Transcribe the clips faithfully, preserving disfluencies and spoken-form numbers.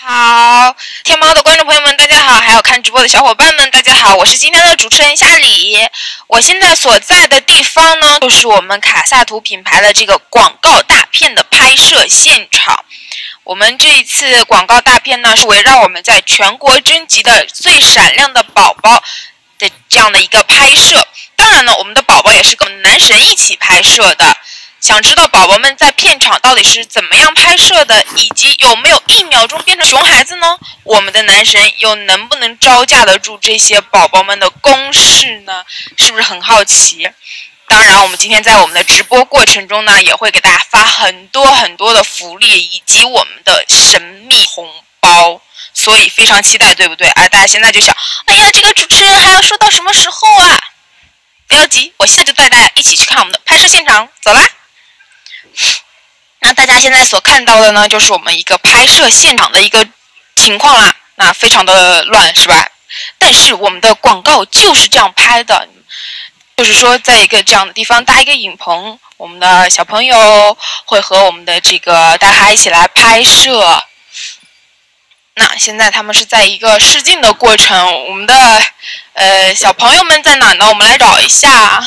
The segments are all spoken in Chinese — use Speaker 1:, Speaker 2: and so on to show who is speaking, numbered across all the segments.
Speaker 1: 好，天猫的观众朋友们，大家好，还有看直播的小伙伴们，大家好，我是今天的主持人夏里。我现在所在的地方呢，就是我们卡萨图品牌的这个广告大片的拍摄现场。我们这一次广告大片呢，是围绕我们在全国征集的最闪亮的宝宝的这样的一个拍摄。当然呢，我们的宝宝也是跟我们男神一起拍摄的。想知道宝宝们在片场到底是怎么样拍摄的，以及有没有一秒钟变成熊孩子呢？我们的男神又能不能招架得住这些宝宝们的攻势呢？是不是很好奇？当然，我们今天在我们的直播过程中呢，也会给大家发很多很多的福利，以及我们的神秘红包，所以非常期待，对不对？而大家现在就想，哎呀，这个主持人还要说到什么时候啊？不要急，我现在就带大家一起去看我们的拍摄现场，走啦！那大家现在所看到的呢，就是我们一个拍摄现场的一个情况啦。那非常的乱，是吧？但是我们的广告就是这样拍的，就是说在一个这样的地方搭一个影棚，我们的小朋友会和我们的这个大咖一起来拍摄。那现在他们是在一个试镜的过程，我们的呃小朋友们在哪呢？我们来找一下。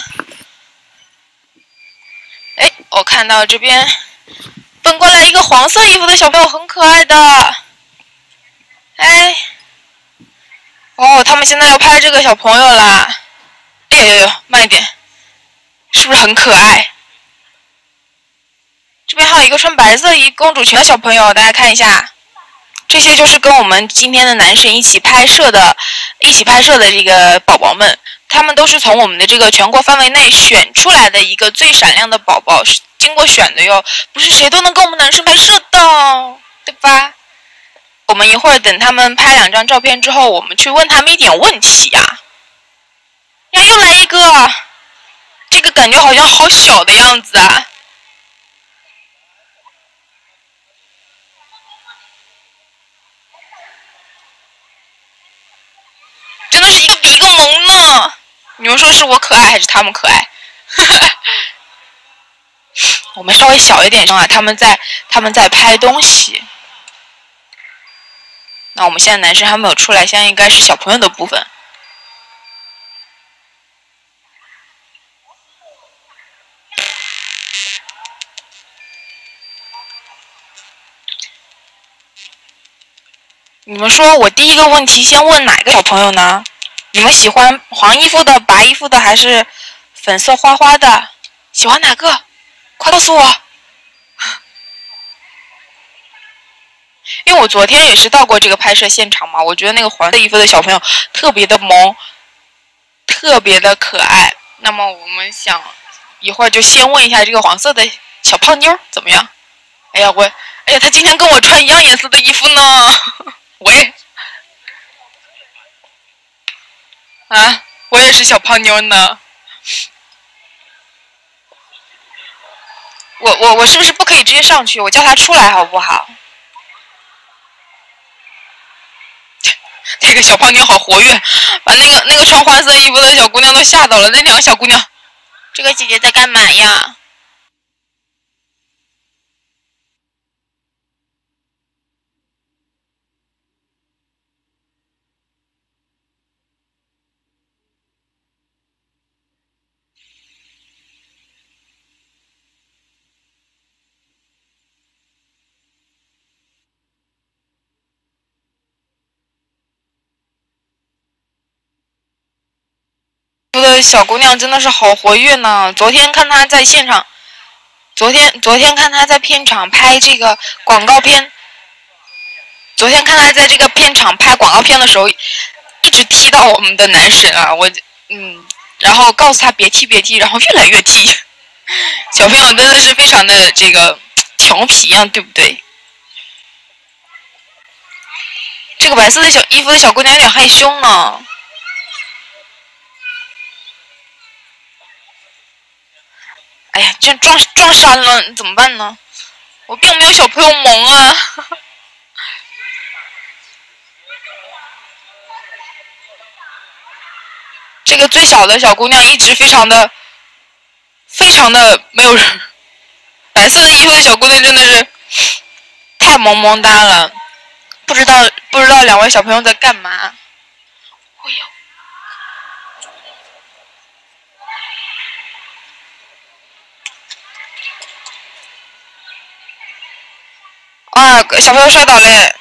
Speaker 1: 哎，我看到这边奔过来一个黄色衣服的小朋友，很可爱的。哎，哦，他们现在要拍这个小朋友啦。哎呦呦呦，慢一点，是不是很可爱？这边还有一个穿白色衣公主裙的小朋友，大家看一下。这些就是跟我们今天的男神一起拍摄的，一起拍摄的这个宝宝们。他们都是从我们的这个全国范围内选出来的一个最闪亮的宝宝，是经过选的哟，不是谁都能跟我们男生拍摄的，对吧？我们一会儿等他们拍两张照片之后，我们去问他们一点问题呀。呀，又来一个，这个感觉好像好小的样子啊。真的是一个比一个萌呢。你们说是我可爱还是他们可爱？我们稍微小一点声啊，他们在他们在拍东西。那我们现在男生还没有出来，现在应该是小朋友的部分。你们说我第一个问题先问哪个小朋友呢？你们喜欢黄衣服的、白衣服的，还是粉色花花的？喜欢哪个？快告诉我！因为我昨天也是到过这个拍摄现场嘛，我觉得那个黄色衣服的小朋友特别的萌，特别的可爱。那么我们想一会儿就先问一下这个黄色的小胖妞怎么样？哎呀，我，哎呀，他今天跟我穿一样颜色的衣服呢。喂。啊，我也是小胖妞呢。我我我是不是不可以直接上去？我叫他出来好不好？这个小胖妞好活跃，把那个那个穿花色衣服的小姑娘都吓到了。那两个小姑娘，这个姐姐在干嘛呀？的小姑娘真的是好活跃呢！昨天看她在现场，昨天昨天看她在片场拍这个广告片，昨天看她在这个片场拍广告片的时候，一直踢到我们的男神啊！我嗯，然后告诉他别踢别踢，然后越来越踢。小朋友真的是非常的这个调皮呀、啊，对不对？这个白色的小衣服的小姑娘有点害羞呢。哎呀，这撞撞衫了，怎么办呢？我并没有小朋友萌啊。这个最小的小姑娘一直非常的、非常的没有人。白色的衣服的小姑娘真的是太萌萌哒了。 不知道不知道两位小朋友在干嘛？我要。啊，小朋友摔倒了。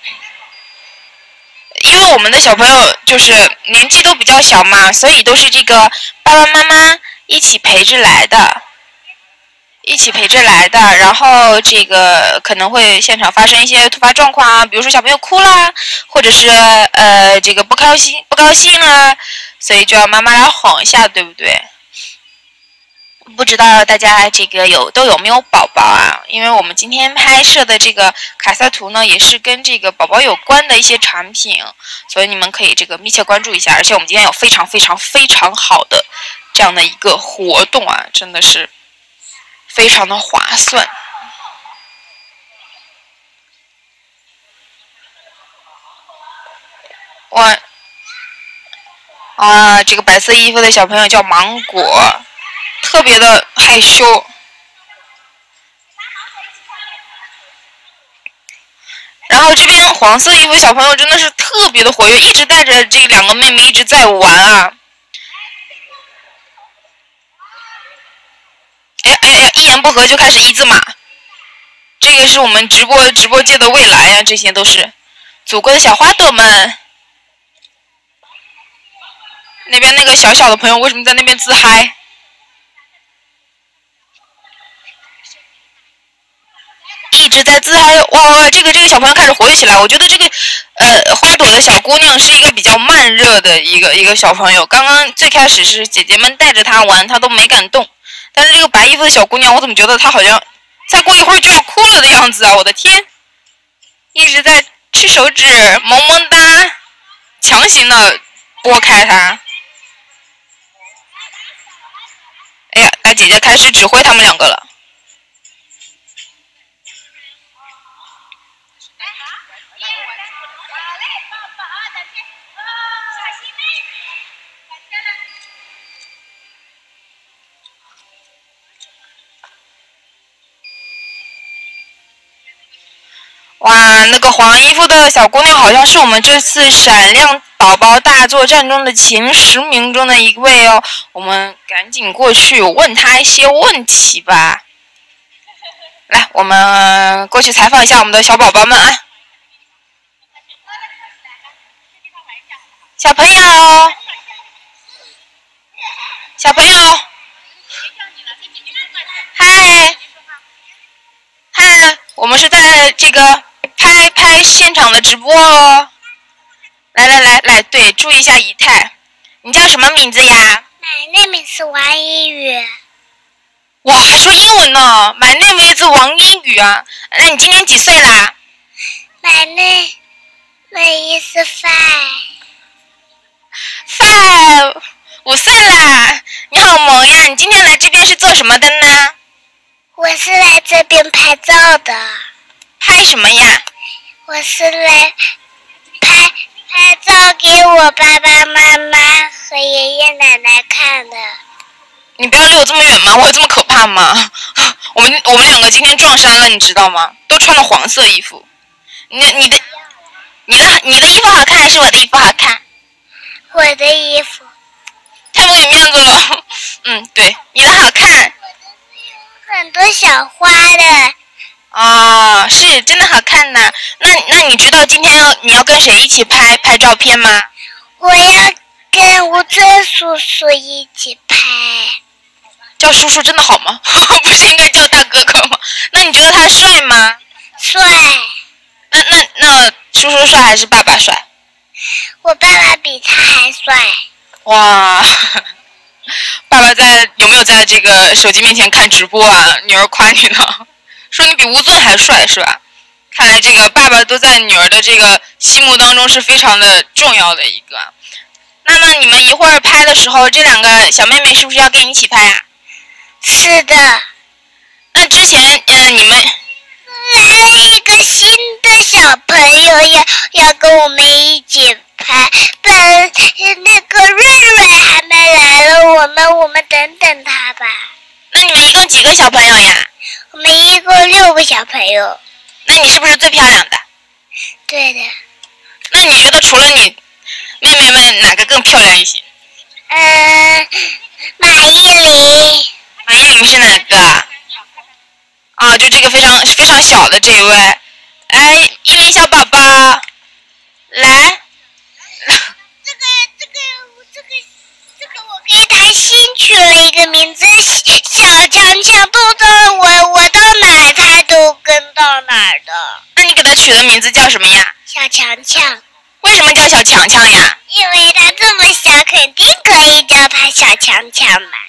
Speaker 1: 因为我们的小朋友就是年纪都比较小嘛，所以都是这个爸爸妈妈一起陪着来的，一起陪着来的。然后这个可能会现场发生一些突发状况啊，比如说小朋友哭啦，或者是呃这个不高兴不高兴啊，所以就要妈妈来哄一下，对不对？不知道大家这个有都有没有宝宝啊？因为我们今天拍摄的这个卡萨图呢，也是跟这个宝宝有关的一些产品，所以你们可以这个密切关注一下。而且我们今天有非常非常非常好的这样的一个活动啊，真的是非常的划算。哇啊，这个白色衣服的小朋友叫芒果。特别的害羞，然后这边黄色衣服小朋友真的是特别的活跃，一直带着这两个妹妹一直在玩啊！哎哎哎，一言不合就开始一字马，这个是我们直播直播界的未来呀、啊！这些都是祖国的小花朵们。那边那个小小的朋友为什么在那边自嗨？一直在自嗨，哇哇！这个这个小朋友开始活跃起来。我觉得这个，呃，花朵的小姑娘是一个比较慢热的一个一个小朋友。刚刚最开始是姐姐们带着她玩，她都没敢动。但是这个白衣服的小姑娘，我怎么觉得她好像再过一会儿就要哭了的样子啊！我的天，一直在吃手指，萌萌哒，强行的拨开她。哎呀，大姐姐开始指挥他们两个了。哇，那个黄衣服的小姑娘好像是我们这次闪亮宝宝大作战中的前十名中的一位哦。我们赶紧过去问她一些问题吧。来，我们过去采访一下我们的小宝宝们啊。小朋友，小朋友，嗨，嗨，我们是在这个。拍拍现场的直播哦！来来来来，对，注意一下仪态。你叫什么名字呀
Speaker 2: ？My name is 王英语。
Speaker 1: 哇，还说英文呢 ！My name is 王英语啊。那你今年几岁啦
Speaker 2: ？My name is five。
Speaker 1: five， 五岁啦！你好萌呀！你今天来这边是做什么的呢？
Speaker 2: 我是来这边拍照的。
Speaker 1: 拍什么呀？
Speaker 2: 我是来拍拍照给我爸爸妈妈和爷爷奶奶看的。
Speaker 1: 你不要离我这么远吗？我有这么可怕吗？我们我们两个今天撞衫了，你知道吗？都穿了黄色衣服。你你的你的你的衣服好看还是我的衣服好看？
Speaker 2: 我的衣服。
Speaker 1: 太不给面子了。嗯，对，你的好看。
Speaker 2: 我的是有很多小花的。
Speaker 1: 啊、哦，是真的好看呢。那那你知道今天要你要跟谁一起拍拍照片吗？
Speaker 2: 我要跟吴尊叔叔一起拍。
Speaker 1: 叫叔叔真的好吗？不是应该叫大哥哥吗？那你觉得他帅吗？
Speaker 2: 帅。
Speaker 1: 那那那叔叔帅还是爸爸帅？
Speaker 2: 我爸爸比他还帅。
Speaker 1: 哇，爸爸在有没有在这个手机面前看直播啊？女儿夸你呢。说你比吴尊还帅是吧？看来这个爸爸都在女儿的这个心目当中是非常的重要的一个。那么你们一会儿拍的时候，这两个小妹妹是不是要跟你一起拍啊？
Speaker 2: 是的。
Speaker 1: 那之前呃你们
Speaker 2: 来了一个新的小朋友要要跟我们一起拍，本那个瑞瑞还没来了，我们我们等等他吧。
Speaker 1: 那你们一共几个小朋友呀？
Speaker 2: 我们一共六个小朋友。
Speaker 1: 那你是不是最漂亮的？
Speaker 2: 对的。
Speaker 1: 那你觉得除了你妹妹们，哪个更漂亮一些？
Speaker 2: 嗯，马伊琍。
Speaker 1: 马伊琍是哪个啊？啊，就这个非常非常小的这一位。哎，伊琍小宝宝，来。
Speaker 2: 这个这个这个这个，我给他新取了一个名字，小强强，不知道我我到哪他都跟到哪儿的。
Speaker 1: 那你给他取的名字叫什么呀？
Speaker 2: 小强强。
Speaker 1: 为什么叫小强强呀？
Speaker 2: 因为他这么小，肯定可以叫他小强强嘛。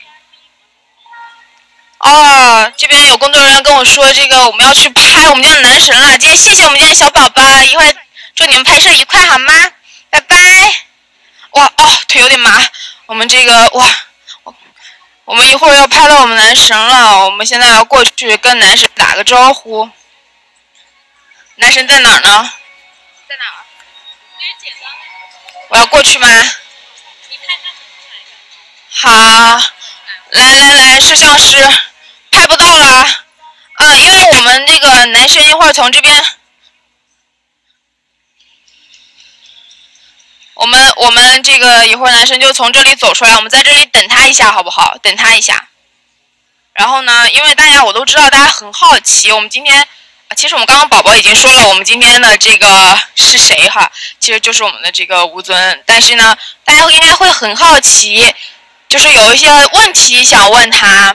Speaker 1: 哦，这边有工作人员跟我说，这个我们要去拍我们家的男神了。今天谢谢我们家的小宝宝，一会儿祝你们拍摄愉快好吗？拜拜。哇哦，腿有点麻。我们这个哇，我们一会儿要拍到我们男神了，我们现在要过去跟男神打个招呼。男神在哪儿呢？在哪儿？我要过去吗？好，来来来，摄像师，拍不到了。嗯，因为我们那个男生一会儿从这边，我们我们这个一会儿男生就从这里走出来，我们在这里等他一下，好不好？等他一下。然后呢，因为大家我都知道，大家很好奇，我们今天。其实我们刚刚宝宝已经说了，我们今天的这个是谁哈？其实就是我们的这个吴尊。但是呢，大家应该会很好奇，就是有一些问题想问他，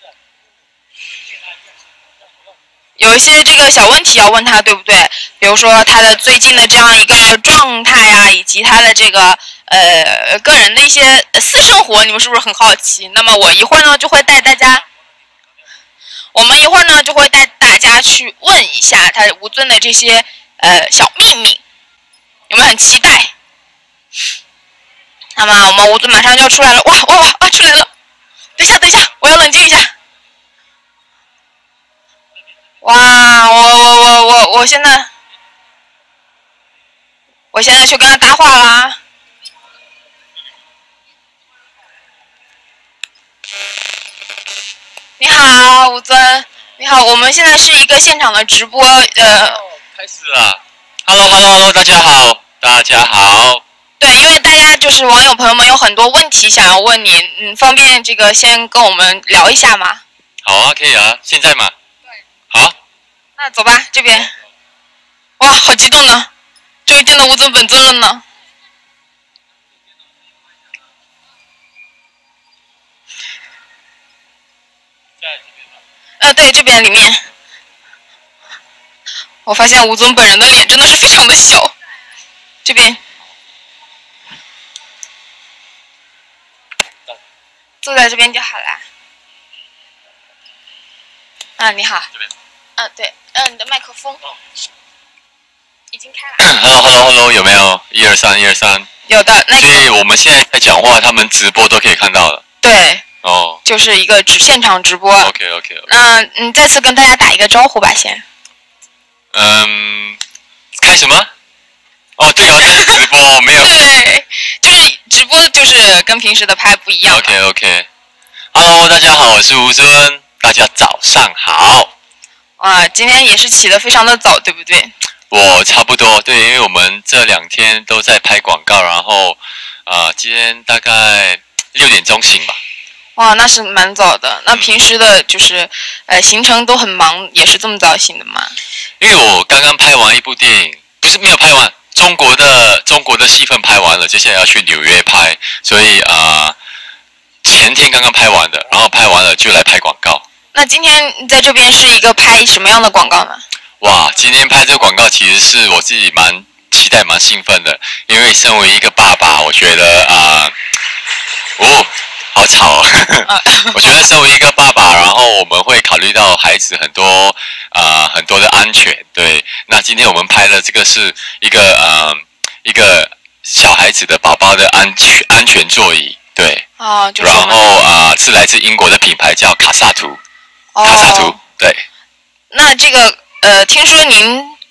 Speaker 1: 有一些这个小问题要问他，对不对？比如说他的最近的这样一个状态啊，以及他的这个呃个人的一些私生活，你们是不是很好奇？那么我一会儿呢就会带大家。我们一会儿呢就会带大家去问一下他吴尊的这些呃小秘密，有没有很期待？那么我们吴尊马上就要出来了，哇哇哇啊出来了！等一下等一下，我要冷静一下。哇，我我我我我现在，我现在去跟他搭话啦。你好，吴尊。你好，我们现在是一个现场的直播，呃，
Speaker 3: 开始了。Hello Hello Hello， 大家好，大家好。
Speaker 1: 对，因为大家就是网友朋友们有很多问题想要问你，嗯，方便这个先跟我们聊一下吗？
Speaker 3: 好啊，可以啊，现在吗？
Speaker 1: 对。
Speaker 3: 好。
Speaker 1: 那走吧，这边。哇，好激动呢！终于见到吴尊本尊了呢。呃，对，这边里面，我发现吴尊本人的脸真的是非常的小。这边，坐在这边就好啦。啊，你好。
Speaker 3: 这边。
Speaker 1: 嗯、啊，对，嗯、啊，你的麦克风。哦。已经开了。
Speaker 3: Hello Hello Hello， 有没有？一二三，一二三。
Speaker 1: 有的，那。
Speaker 3: 所以我们现在在讲话，他们直播都可以看到了。
Speaker 1: 对。
Speaker 3: 哦，
Speaker 1: 就是一个直现场直播。
Speaker 3: OK OK OK。
Speaker 1: 那嗯，再次跟大家打一个招呼吧，先。
Speaker 3: 嗯，开什么？哦，对啊，这是直播，没有。
Speaker 1: 对，就是直播，就是跟平时的拍不一样。
Speaker 3: OK OK。Hello， 大家好，我是吴尊，大家早上好。
Speaker 1: 啊，今天也是起得非常的早，对不对？
Speaker 3: 我差不多，对，因为我们这两天都在拍广告，然后啊、呃，今天大概六点钟醒吧。
Speaker 1: 哇，那是蛮早的。那平时的就是呃行程都很忙，也是这么早醒的吗？
Speaker 3: 因为我刚刚拍完一部电影，不是没有拍完，中国的中国的戏份拍完了，接下来要去纽约拍，所以啊、呃、前天刚刚拍完的，然后拍完了就来拍广告。
Speaker 1: 那今天在这边是一个拍什么样的广告呢？
Speaker 3: 哇，今天拍这个广告其实是我自己蛮期待、蛮兴奋的，因为身为一个爸爸，我觉得啊、呃，哦。好吵哦！我觉得身为一个爸爸，然后我们会考虑到孩子很多啊、呃、很多的安全。对，那今天我们拍的这个是一个呃一个小孩子的宝宝的安全安全座椅。对，
Speaker 1: 哦，就是、
Speaker 3: 然后啊、呃、是来自英国的品牌叫卡萨图，
Speaker 1: 哦、
Speaker 3: 卡萨图。对。
Speaker 1: 那这个呃，听说您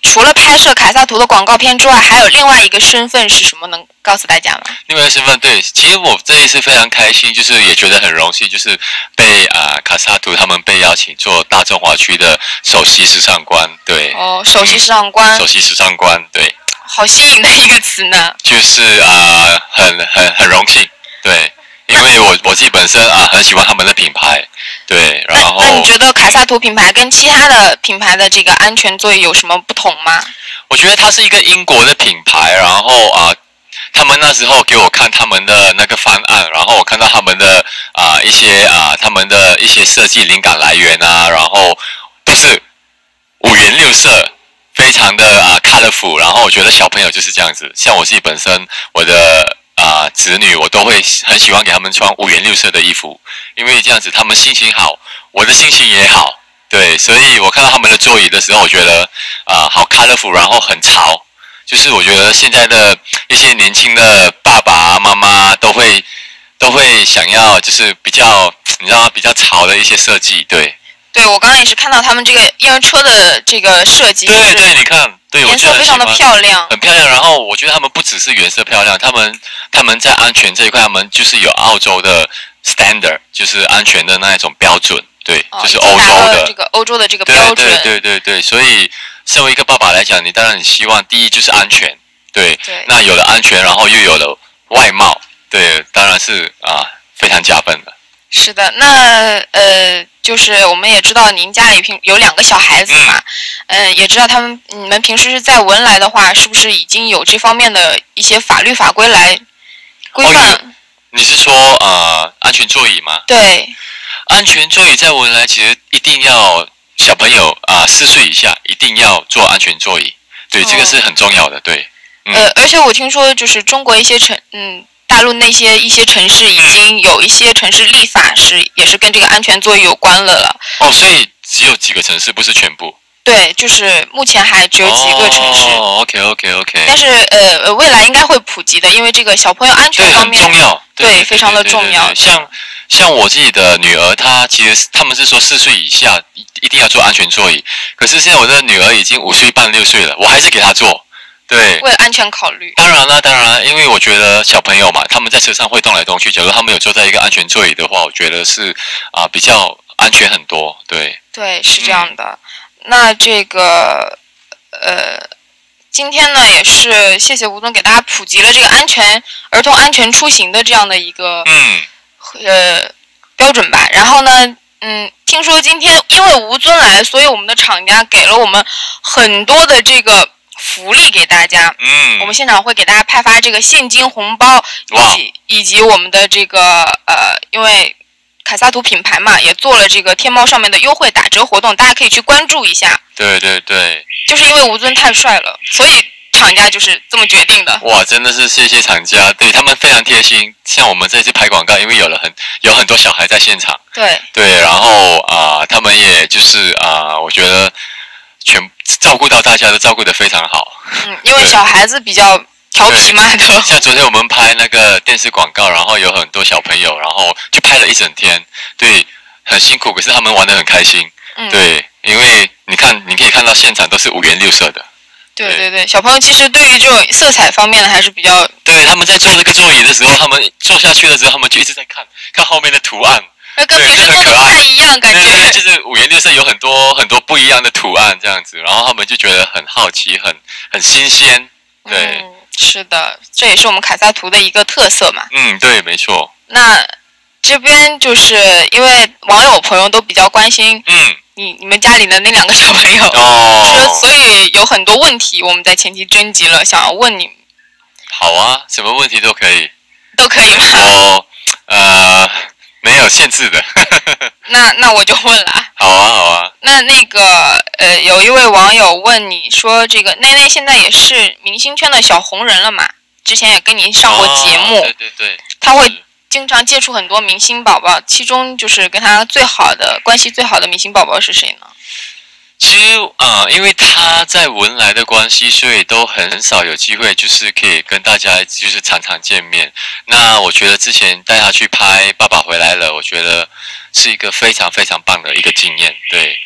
Speaker 1: 除了拍摄凯撒图的广告片之外，还有另外一个身份是什么？能告诉大家吗？
Speaker 3: 另外一个身份，对，其实我这一次非常开心，就是也觉得很荣幸，就是被啊、呃、卡萨图他们被邀请做大中华区的首席时尚官，对。
Speaker 1: 哦，首席时尚官。
Speaker 3: 嗯、首席时尚官，对。
Speaker 1: 好新颖的一个词呢。
Speaker 3: 就是啊、呃，很很很荣幸，对。因为我我自己本身啊很喜欢他们的品牌，对，然后
Speaker 1: 那那你觉得凯撒图品牌跟其他的品牌的这个安全座椅有什么不同吗？
Speaker 3: 我觉得它是一个英国的品牌，然后啊，他们那时候给我看他们的那个方案，然后我看到他们的啊一些啊他们的一些设计灵感来源啊，然后都是五颜六色，非常的啊 colorful， 然后我觉得小朋友就是这样子，像我自己本身我的。啊、呃，子女我都会很喜欢给他们穿五颜六色的衣服，因为这样子他们心情好，我的心情也好，对，所以我看到他们的座椅的时候，我觉得啊、呃、好 colorful， 然后很潮，就是我觉得现在的一些年轻的爸爸妈妈都会都会想要，就是比较你知道比较潮的一些设计，对。
Speaker 1: 对，我刚刚也是看到他们这个婴儿车的这个设计，
Speaker 3: 对对，你看，对，
Speaker 1: 颜色非常的漂亮，
Speaker 3: 很漂亮。然后我觉得他们不只是颜色漂亮，他们他们在安全这一块，他们就是有澳洲的 standard， 就是安全的那一种标准，对，
Speaker 1: 哦、
Speaker 3: 就是欧洲的
Speaker 1: 这个欧洲的这个标准。
Speaker 3: 对对对对对，所以身为一个爸爸来讲，你当然你希望第一就是安全，对，
Speaker 1: 对
Speaker 3: 那有了安全，然后又有了外貌，对，当然是啊非常加分的。
Speaker 1: 是的，那呃，就是我们也知道您家里平有两个小孩子嘛，嗯、呃，也知道他们你们平时是在文莱的话，是不是已经有这方面的一些法律法规来规范？哦、
Speaker 3: 你是说呃安全座椅吗？
Speaker 1: 对，
Speaker 3: 安全座椅在文莱其实一定要小朋友啊四岁以下一定要坐安全座椅，对，哦、这个是很重要的，对。
Speaker 1: 嗯、呃，而且我听说就是中国一些城嗯。大陆那些一些城市已经有一些城市立法是也是跟这个安全座椅有关了了。
Speaker 3: 哦，所以只有几个城市，不是全部。
Speaker 1: 对，就是目前还只有几个城市。
Speaker 3: 哦 ，OK OK OK。
Speaker 1: 但是呃，未来应该会普及的，因因为这个小朋友安全方面
Speaker 3: 对很重要，
Speaker 1: 对，
Speaker 3: 对对对
Speaker 1: 非常的重要。
Speaker 3: 像像我自己的女儿，她其实他们是说四岁以下一定要坐安全座椅，可是现在我的女儿已经五岁半六岁了，我还是给她坐。对，
Speaker 1: 为了安全考虑。
Speaker 3: 当然啦，当然，因为我觉得小朋友嘛，他们在车上会动来动去，假如他们有坐在一个安全座椅的话，我觉得是啊、呃、比较安全很多。对，
Speaker 1: 对，是这样的。嗯、那这个呃，今天呢也是谢谢吴总给大家普及了这个安全儿童安全出行的这样的一个
Speaker 3: 嗯
Speaker 1: 呃标准吧。然后呢，嗯，听说今天因为吴尊来，所以我们的厂家给了我们很多的这个。福利给大家，
Speaker 3: 嗯，
Speaker 1: 我们现场会给大家派发这个现金红包，以及以及我们的这个呃，因为凯撒图品牌嘛，也做了这个天猫上面的优惠打折活动，大家可以去关注一下。
Speaker 3: 对对对，
Speaker 1: 就是因为吴尊太帅了，所以厂家就是这么决定的。
Speaker 3: 哇，真的是谢谢厂家，对他们非常贴心。像我们这次拍广告，因为有了很有很多小孩在现场，
Speaker 1: 对
Speaker 3: 对，然后啊、呃，他们也就是啊、呃，我觉得。全照顾到大家都照顾得非常好，
Speaker 1: 嗯，因为小孩子比较调皮嘛，都。
Speaker 3: 像昨天我们拍那个电视广告，然后有很多小朋友，然后就拍了一整天，对，很辛苦，可是他们玩得很开心，嗯、对，因为你看，你可以看到现场都是五颜六色的。
Speaker 1: 对对对，小朋友其实对于这种色彩方面的还是比较。
Speaker 3: 对，他们在坐这个座椅的时候，他们坐下去的时候，他们就一直在看看后面的图案。
Speaker 1: 跟平时都不太一样，感觉。
Speaker 3: 对对，就是五颜六色，有很多很多不一样的图案这样子，然后他们就觉得很好奇，很很新鲜。对、
Speaker 1: 嗯，是的，这也是我们凯撒图的一个特色嘛。
Speaker 3: 嗯，对，没错。
Speaker 1: 那这边就是因为网友朋友都比较关心，
Speaker 3: 嗯，
Speaker 1: 你你们家里的那两个小朋友，
Speaker 3: 哦，
Speaker 1: 所以有很多问题我们在前期征集了，想要问你。
Speaker 3: 好啊，什么问题都可以。
Speaker 1: 都可以吗？
Speaker 3: 我呃。没有限制的
Speaker 1: 那那我就问了。
Speaker 3: 好啊好啊。
Speaker 1: 那那个呃，有一位网友问你说，这个奈奈现在也是明星圈的小红人了嘛？之前也跟您上过节目。
Speaker 3: 哦、对对对。
Speaker 1: 他会经常接触很多明星宝宝，其中就是跟他最好的关系最好的明星宝宝是谁呢？
Speaker 3: 其实啊、呃，因为他在文莱的关系，所以都很少有机会，就是可以跟大家就是常常见面。那我觉得之前带他去拍《爸爸回来了》，我觉得是一个非常非常棒的一个经验。对，然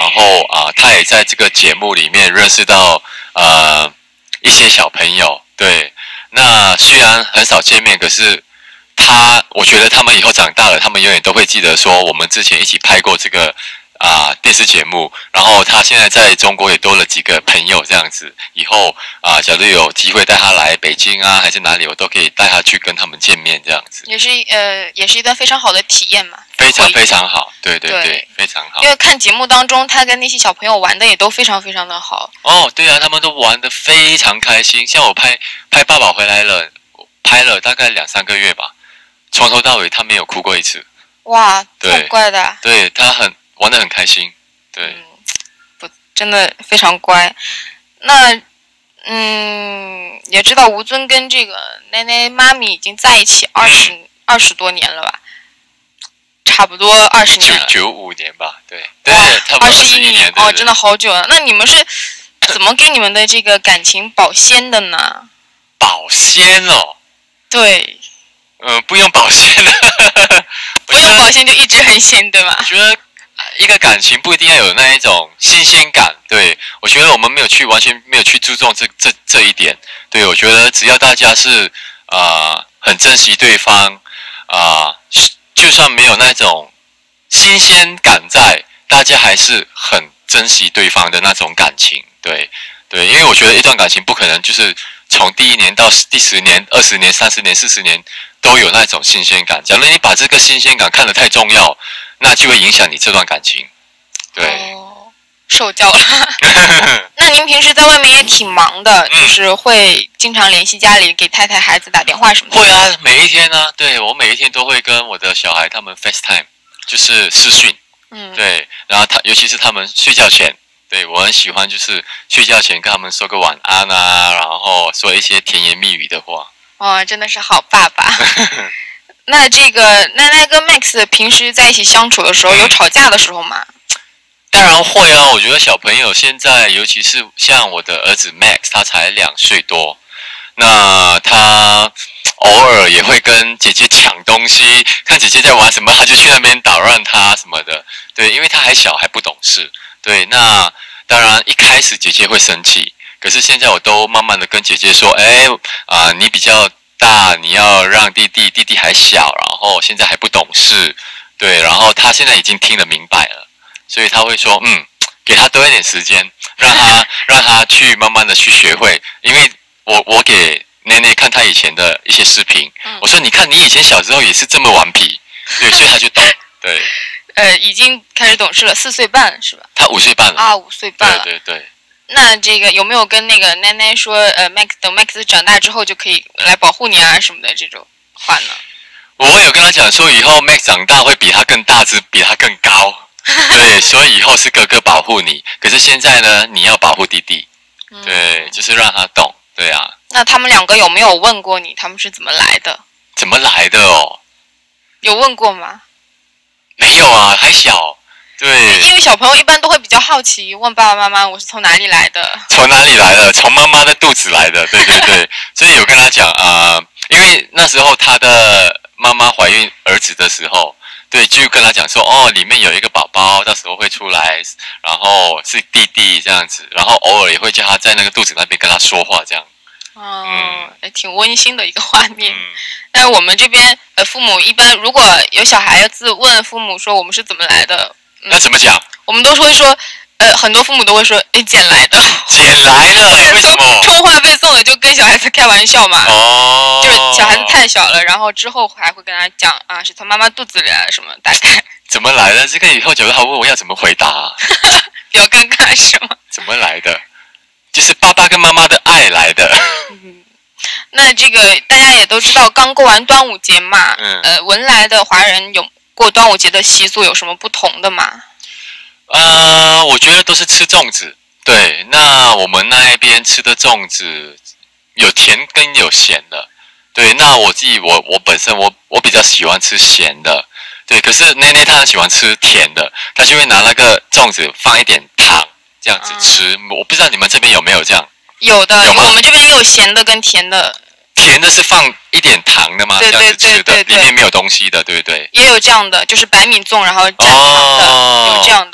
Speaker 3: 后啊、呃，他也在这个节目里面认识到呃一些小朋友。对，那虽然很少见面，可是他，我觉得他们以后长大了，他们永远都会记得说我们之前一起拍过这个啊、呃、电视节目。然后他现在在中国也多了几个朋友，这样子，以后啊、呃，假如有机会带他来北京啊，还是哪里，我都可以带他去跟他们见面，这样子。
Speaker 1: 也是呃，也是一段非常好的体验嘛。
Speaker 3: 非常非常好，对对 对,
Speaker 1: 对，
Speaker 3: 非常好。
Speaker 1: 因为看节目当中，他跟那些小朋友玩的也都非常非常的好。
Speaker 3: 哦，对啊，他们都玩得非常开心。像我拍拍爸爸回来了，拍了大概两三个月吧，从头到尾他没有哭过一次。
Speaker 1: 哇，
Speaker 3: 对，
Speaker 1: 好乖的。
Speaker 3: 对，他很玩得很开心。对，
Speaker 1: 嗯，不，真的非常乖。那嗯，也知道吴尊跟这个奶奶妈咪已经在一起二十二十多年了吧？差不多二十年了，
Speaker 3: 九九五年吧，对对，差不多
Speaker 1: 二十一
Speaker 3: 年
Speaker 1: 哦，真的好久了。那你们是怎么给你们的这个感情保鲜的呢？
Speaker 3: 保鲜哦，
Speaker 1: 对，
Speaker 3: 嗯、呃，不用保鲜了，
Speaker 1: 不用保鲜就一直很鲜，对吗？
Speaker 3: 我觉得一个感情不一定要有那一种新鲜感，对，我觉得我们没有去完全没有去注重这这这一点，对，我觉得只要大家是啊、呃、很珍惜对方啊。呃就算没有那种新鲜感在，大家还是很珍惜对方的那种感情，对对，因为我觉得一段感情不可能就是从第一年到第十年、二十年、三十年、四十年都有那种新鲜感。假如你把这个新鲜感看得太重要，那就会影响你这段感情。对，
Speaker 1: 哦，受教了。那您平时在外面也挺忙的，
Speaker 3: 嗯、
Speaker 1: 就是会经常联系家里，给太太、孩子打电话什么的。
Speaker 3: 会啊，每一天呢、啊，对我每一天都会跟我的小孩他们 FaceTime， 就是视讯。
Speaker 1: 嗯，
Speaker 3: 对，然后他尤其是他们睡觉前，对我很喜欢，就是睡觉前跟他们说个晚安啊，然后说一些甜言蜜语的话。
Speaker 1: 哦，真的是好爸爸。那这个奶奶跟 Max 平时在一起相处的时候，有吵架的时候吗？
Speaker 3: 当然会啊，我觉得小朋友现在，尤其是像我的儿子 Max， 他才两岁多，那他偶尔也会跟姐姐抢东西，看姐姐在玩什么，他就去那边打乱他什么的。对，因为他还小，还不懂事。对，那当然一开始姐姐会生气，可是现在我都慢慢的跟姐姐说，哎啊、呃，你比较大，你要让弟弟，弟弟还小，然后现在还不懂事。对，然后他现在已经听得明白了。所以他会说，嗯，给他多一点时间，让他让他去慢慢的去学会。因为我我给奶奶看他以前的一些视频，嗯、我说你看你以前小时候也是这么顽皮，对，所以他就懂，对。
Speaker 1: 呃，已经开始懂事了，四岁半是吧？
Speaker 3: 他五岁半了
Speaker 1: 啊，五岁半了。
Speaker 3: 对对对。
Speaker 1: 那这个有没有跟那个奶奶说，呃，Max 等 Max 长大之后就可以来保护你啊什么的这种话呢？
Speaker 3: 我有跟他讲说，以后 Max 长大会比他更大只，比他更高。对，所以以后是哥哥保护你，可是现在呢，你要保护弟弟。对，嗯、就是让他懂。对啊。
Speaker 1: 那他们两个有没有问过你，他们是怎么来的？
Speaker 3: 怎么来的哦？
Speaker 1: 有问过吗？
Speaker 3: 没有啊，还小。对。
Speaker 1: 因为小朋友一般都会比较好奇，问爸爸妈妈我是从哪里来的？
Speaker 3: 从哪里来的？从妈妈的肚子来的。对对对。所以有跟他讲啊、呃，因为那时候他的妈妈怀孕儿子的时候。对，就跟他讲说，哦，里面有一个宝宝，到时候会出来，然后是弟弟这样子，然后偶尔也会叫他在那个肚子那边跟他说话，这样。
Speaker 1: 哦，嗯，也挺温馨的一个画面。
Speaker 3: 嗯、
Speaker 1: 但是我们这边呃，父母一般如果有小孩子问父母说我们是怎么来的，
Speaker 3: 嗯、那怎么讲？
Speaker 1: 我们都会说，呃，很多父母都会说，哎，捡来的。
Speaker 3: 捡来的？为什么？
Speaker 1: 充话费送的，就跟小孩子开玩笑嘛。
Speaker 3: 哦。
Speaker 1: 就是小孩子太小了，然后之后还会跟他讲啊，是从妈妈肚子里来的什么，大概。
Speaker 3: 怎么来的？这个以后假如他问我要怎么回答、啊？
Speaker 1: 比较尴尬是吗？
Speaker 3: 怎么来的？就是爸爸跟妈妈的爱来的。
Speaker 1: 嗯，那这个大家也都知道，刚过完端午节嘛，嗯、呃，文莱的华人有过端午节的习俗有什么不同的吗？
Speaker 3: 呃，我觉得都是吃粽子。对，那我们那一边吃的粽子有甜跟有咸的。对，那我自己我我本身我我比较喜欢吃咸的。对，可是奶奶她很喜欢吃甜的，她就会拿那个粽子放一点糖这样子吃。嗯、我不知道你们这边有没有这样？
Speaker 1: 有的，
Speaker 3: 有吗？
Speaker 1: 我们这边也有咸的跟甜的。
Speaker 3: 甜的是放一点糖的吗？
Speaker 1: 对对对对对，
Speaker 3: 这样子吃的，里面没有东西的，对不对？
Speaker 1: 也有这样的，就是白米粽，然后蘸糖的，哦、有这样的。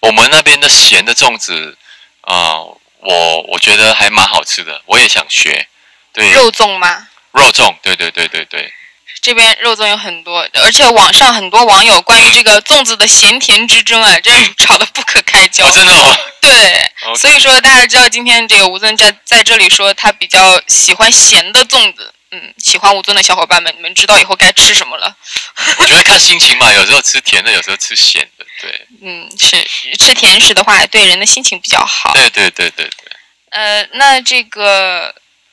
Speaker 3: 我们那边的咸的粽子啊、呃，我我觉得还蛮好吃的，我也想学。对，
Speaker 1: 肉粽吗？
Speaker 3: 肉粽，对对对对对。
Speaker 1: 这边肉粽有很多，而且网上很多网友关于这个粽子的咸甜之争啊，真是吵得不可开交。
Speaker 3: 哦，真的哦。
Speaker 1: 对，
Speaker 3: okay.
Speaker 1: 所以说大家知道今天这个吴尊在在这里说他比较喜欢咸的粽子。嗯，喜欢吴尊的小伙伴们，你们知道以后该吃什么了？
Speaker 3: 我觉得看心情嘛，有时候吃甜的，有时候吃咸的，对。
Speaker 1: 嗯，是吃甜食的话，对人的心情比较好。
Speaker 3: 对对对对对。
Speaker 1: 呃，那这个。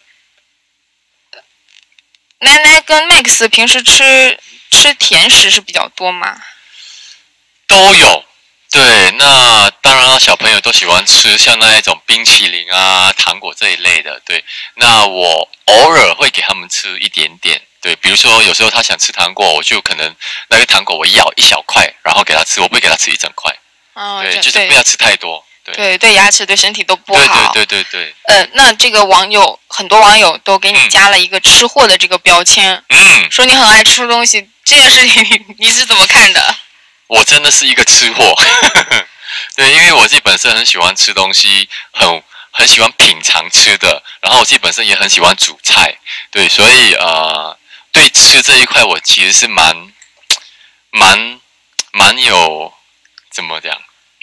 Speaker 1: 奶奶跟 Max 平时吃吃甜食是比较多吗？
Speaker 3: 都有，对。那当然，小朋友都喜欢吃像那一种冰淇淋啊、糖果这一类的，对。那我偶尔会给他们吃一点点，对。比如说，有时候他想吃糖果，我就可能那个糖果我咬一小块，然后给他吃，我不会给他吃一整块。哦，对，就是不要吃太多。对,
Speaker 1: 对对，牙齿对身体都不好。
Speaker 3: 对对对对对。
Speaker 1: 呃，那这个网友很多网友都给你加了一个吃货的这个标签，
Speaker 3: 嗯，
Speaker 1: 说你很爱吃东西，这件事情你你是怎么看的？
Speaker 3: 我真的是一个吃货，对，因为我自己本身很喜欢吃东西，很很喜欢品尝吃的，然后我自己本身也很喜欢煮菜，对，所以呃，对吃这一块我其实是蛮蛮蛮有怎么讲？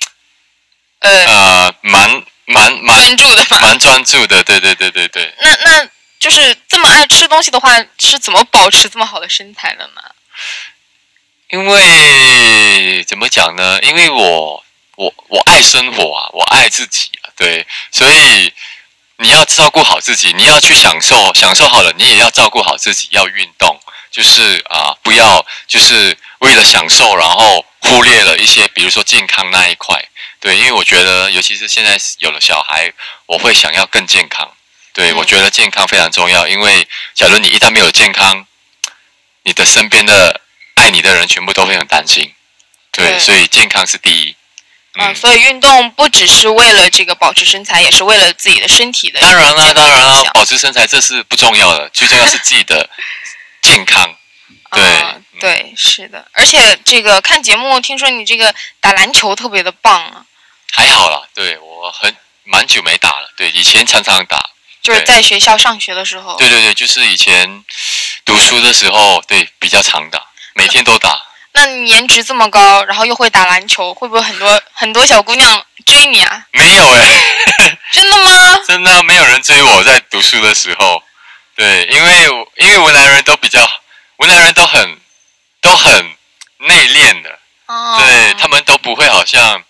Speaker 3: 呃，蛮蛮蛮
Speaker 1: 专注的嘛，
Speaker 3: 蛮专注的，对对对对对。
Speaker 1: 那那就是这么爱吃东西的话，是怎么保持这么好的身材的呢？
Speaker 3: 因为怎么讲呢？因为我我我爱生活啊，我爱自己啊，对，所以你要照顾好自己，你要去享受，享受好了，你也要照顾好自己，要运动，就是啊、呃，不要就是为了享受，然后忽略了一些，比如说健康那一块。对，因为我觉得，尤其是现在有了小孩，我会想要更健康。对，嗯、我觉得健康非常重要，因为假如你一旦没有健康，你的身边的爱你的人全部都会很担心。对，对所以健康是第一。
Speaker 1: 嗯、啊，所以运动不只是为了这个保持身材，也是为了自己的身体的。
Speaker 3: 当然啦，当然啦，保持身材这是不重要的，最重要是自己的健康。对、
Speaker 1: 啊，对，是的，而且这个看节目，听说你这个打篮球特别的棒啊。
Speaker 3: 还好啦，对我很蛮久没打了，对，以前常常打，
Speaker 1: 就是在学校上学的时候。
Speaker 3: 对对对，就是以前读书的时候，对，比较常打，每天都打。
Speaker 1: 那你颜值这么高，然后又会打篮球，会不会很多很多小姑娘追你啊？
Speaker 3: 没有哎、欸，
Speaker 1: 真的吗？
Speaker 3: 真的没有人追我在读书的时候，对，因为因为文莱人都比较，文莱人都很都很内敛的，哦、对他们都不会好像。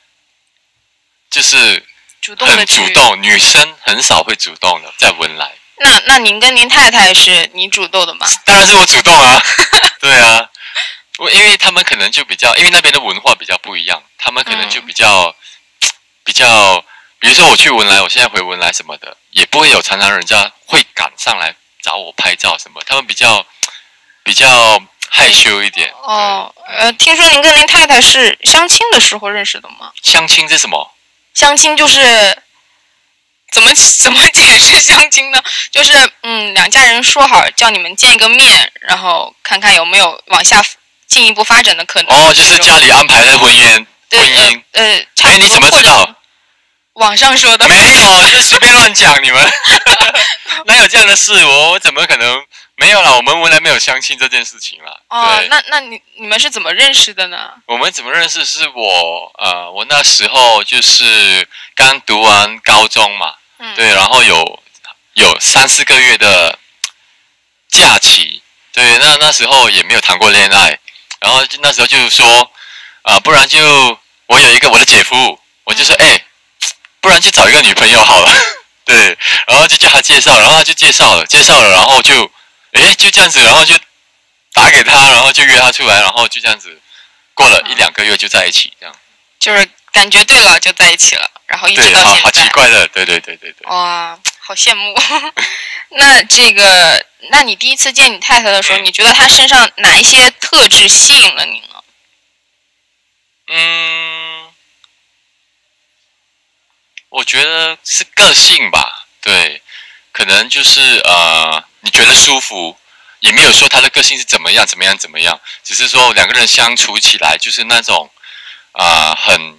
Speaker 3: 就是很主动，女生很少会主动的，在文莱。
Speaker 1: 那那您跟您太太是你主动的吗？
Speaker 3: 当然是我主动啊，对啊，我因为他们可能就比较，因为那边的文化比较不一样，他们可能就比较、嗯、比较，比如说我去文莱，我现在回文莱什么的，也不会有常常人家会赶上来找我拍照什么，他们比较比较害羞一点。
Speaker 1: 哦，呃，听说您跟您太太是相亲的时候认识的吗？
Speaker 3: 相亲是什么？
Speaker 1: 相亲就是怎么怎么解释相亲呢？就是嗯，两家人说好叫你们见一个面，然后看看有没有往下进一步发展的可能。
Speaker 3: 哦，就是家里安排的婚姻，婚姻。
Speaker 1: 呃，呃
Speaker 3: 哎，你怎么知道？
Speaker 1: 网上说的。
Speaker 3: 没有，就随便乱讲，你们哪有这样的事？我我怎么可能？没有啦，我们文莱没有相亲这件事情啦。
Speaker 1: 哦，那那你你们是怎么认识的呢？
Speaker 3: 我们怎么认识？是我呃，我那时候就是刚读完高中嘛，嗯、对，然后有有三四个月的假期，对，那那时候也没有谈过恋爱，然后那时候就说啊、呃，不然就我有一个我的姐夫，我就说哎、欸，不然去找一个女朋友好了，对，然后就叫他介绍，然后他就介绍了，介绍了，然后就。哎，就这样子，然后就打给他，然后就约他出来，然后就这样子，过了一两个月就在一起，这样。
Speaker 1: 就是感觉对了，就在一起了，然后一直到现在。
Speaker 3: 对，好好奇怪的，对对对对对。
Speaker 1: 哇，好羡慕。那这个，那你第一次见你太太的时候，嗯、你觉得她身上哪一些特质吸引了你呢？
Speaker 3: 嗯，我觉得是个性吧，对，可能就是呃。你觉得舒服，也没有说他的个性是怎么样怎么样怎么样，只是说两个人相处起来就是那种啊、呃、很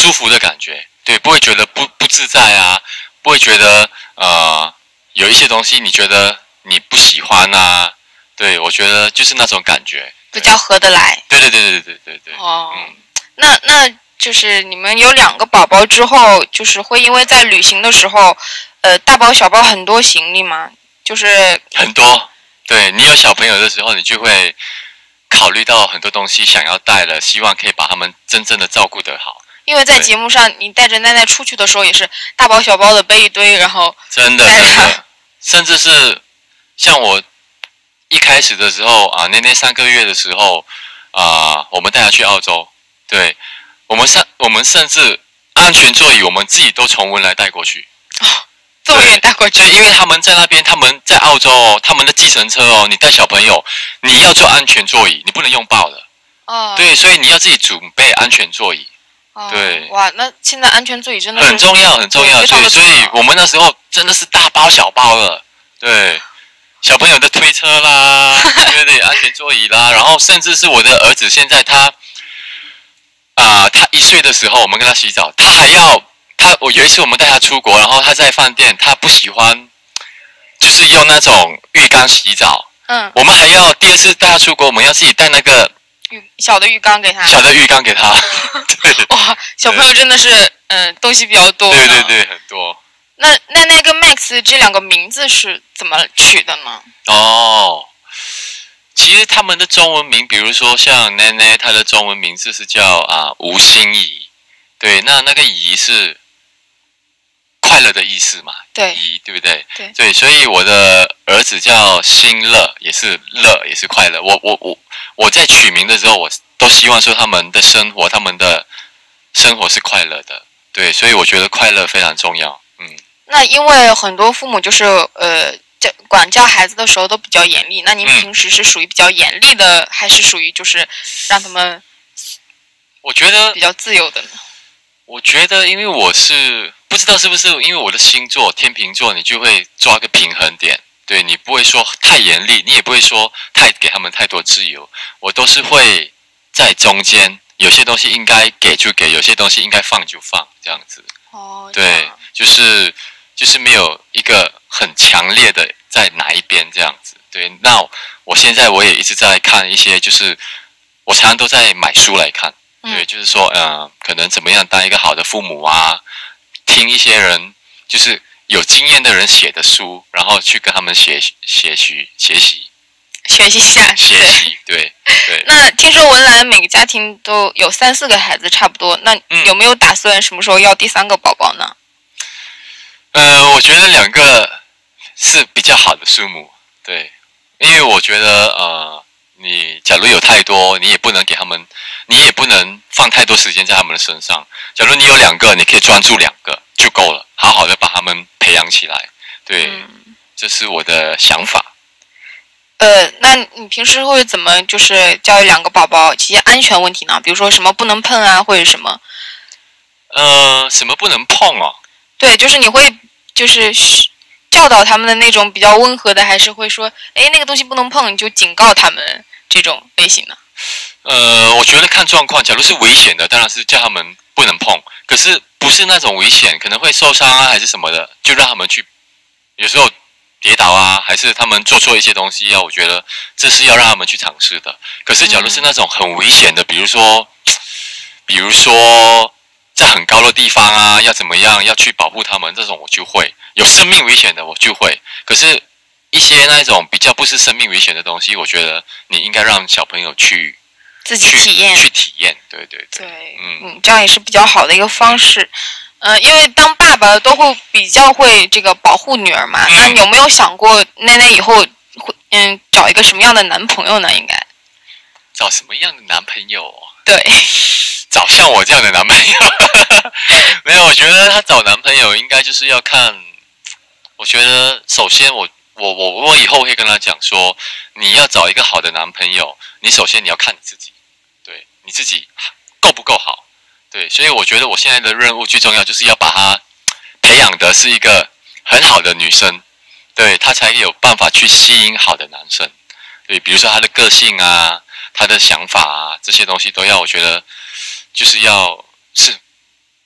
Speaker 3: 舒服的感觉，对，不会觉得不不自在啊，不会觉得呃有一些东西你觉得你不喜欢啊，对，我觉得就是那种感觉，
Speaker 1: 比较合得来。
Speaker 3: 对对对对对对对。
Speaker 1: 哦，
Speaker 3: 嗯，
Speaker 1: 那那就是你们有两个宝宝之后，就是会因为在旅行的时候，呃，大包小包很多行李吗？就是
Speaker 3: 很多，对，你有小朋友的时候，你就会考虑到很多东西想要带了，希望可以把他们真正的照顾得好。
Speaker 1: 因为在节目上，你带着奈奈出去的时候也是大包小包的背一堆，然后
Speaker 3: 真的真的，甚至是像我一开始的时候啊，奈奈三个月的时候啊，我们带她去澳洲，对，我们甚我们甚至安全座椅我们自己都从文莱带过去。
Speaker 1: 哦，这么远带过去？
Speaker 3: 对，因为他们在那边，他们在澳洲哦，他们的计程车哦，你带小朋友，你要坐安全座椅，你不能用抱的。
Speaker 1: 哦，
Speaker 3: 对，所以你要自己准备安全座椅。
Speaker 1: 哦、
Speaker 3: 对，
Speaker 1: 哇，那现在安全座椅真的是
Speaker 3: 很重要，很重要。所以，所以我们那时候真的是大包小包了。对，小朋友的推车啦，对对，安全座椅啦，然后甚至是我的儿子，现在他啊、呃，他一岁的时候，我们跟他洗澡，他还要他，我有一次我们带他出国，然后他在饭店，他不喜欢就是用那种浴缸洗澡。
Speaker 1: 嗯，
Speaker 3: 我们还要第二次带他出国，我们要自己带那个。
Speaker 1: 浴小的浴缸给他，
Speaker 3: 小的浴缸给他。对，
Speaker 1: 哇，小朋友真的是嗯、呃、东西比较多。
Speaker 3: 对对对，很多。
Speaker 1: 那那那个 Max 这两个名字是怎么取的呢？
Speaker 3: 哦，其实他们的中文名，比如说像奈奈，她的中文名字是叫啊吴心怡。对，那那个怡是快乐的意思嘛？
Speaker 1: 对，
Speaker 3: 怡对不对？
Speaker 1: 对
Speaker 3: 对，所以我的儿子叫新乐，也是乐，也是快乐。我我我我在取名的时候，我都希望说他们的生活，他们的生活是快乐的。对，所以我觉得快乐非常重要。嗯，
Speaker 1: 那因为很多父母就是呃教管教孩子的时候都比较严厉，那您
Speaker 3: 嗯
Speaker 1: 平时是属于比较严厉的，还是属于就是让他们
Speaker 3: 我觉得
Speaker 1: 比较自由的呢？
Speaker 3: 我觉得，因为我是不知道是不是因为我的星座天秤座，你就会抓个平衡点，对你不会说太严厉，你也不会说太给他们太多自由，我都是会在中间，有些东西应该给就给，有些东西应该放就放，这样子。
Speaker 1: 哦，
Speaker 3: 对，就是就是没有一个很强烈的在哪一边这样子。对，那我现在我也一直在看一些，就是我常常都在买书来看。对，就是说，呃，可能怎么样当一个好的父母啊？听一些人就是有经验的人写的书，然后去跟他们学学习学习
Speaker 1: 学习一下，
Speaker 3: 学习，对对。
Speaker 1: 那听说文莱每个家庭都有三四个孩子，差不多。那有没有打算什么时候要第三个宝宝呢？
Speaker 3: 呃，我觉得两个是比较好的数目，对，因为我觉得呃。你假如有太多，你也不能给他们，你也不能放太多时间在他们的身上。假如你有两个，你可以专注两个就够了，好好的把他们培养起来。对，嗯、这是我的想法。
Speaker 1: 呃，那你平时会怎么就是教育两个宝宝一些安全问题呢？比如说什么不能碰啊，或者什么？
Speaker 3: 呃，什么不能碰哦？
Speaker 1: 对，就是你会就是教导他们的那种比较温和的，还是会说，哎，那个东西不能碰，你就警告他们？这种类型的，
Speaker 3: 呃，我觉得看状况。假如是危险的，当然是叫他们不能碰。可是不是那种危险，可能会受伤啊，还是什么的，就让他们去。有时候跌倒啊，还是他们做错一些东西啊，我觉得这是要让他们去尝试的。可是假如是那种很危险的，比如说，比如说在很高的地方啊，要怎么样，要去保护他们，这种我就会。有生命危险的我就会。可是。一些那种比较不是生命危险的东西，我觉得你应该让小朋友去
Speaker 1: 自己体验，
Speaker 3: 去体验，对对
Speaker 1: 对，
Speaker 3: 对，
Speaker 1: 嗯嗯，这样也是比较好的一个方式。呃，因为当爸爸都会比较会这个保护女儿嘛，嗯、那你有没有想过奈奈以后会嗯找一个什么样的男朋友呢？应该
Speaker 3: 找什么样的男朋友？
Speaker 1: 对，
Speaker 3: 找像我这样的男朋友。没有，我觉得他找男朋友应该就是要看。我觉得首先我。我我我以后会跟他讲说，你要找一个好的男朋友，你首先你要看你自己，对你自己够不够好，对，所以我觉得我现在的任务最重要就是要把他培养的是一个很好的女生，对她才有办法去吸引好的男生，对，比如说她的个性啊，她的想法啊，这些东西都要，我觉得就是要是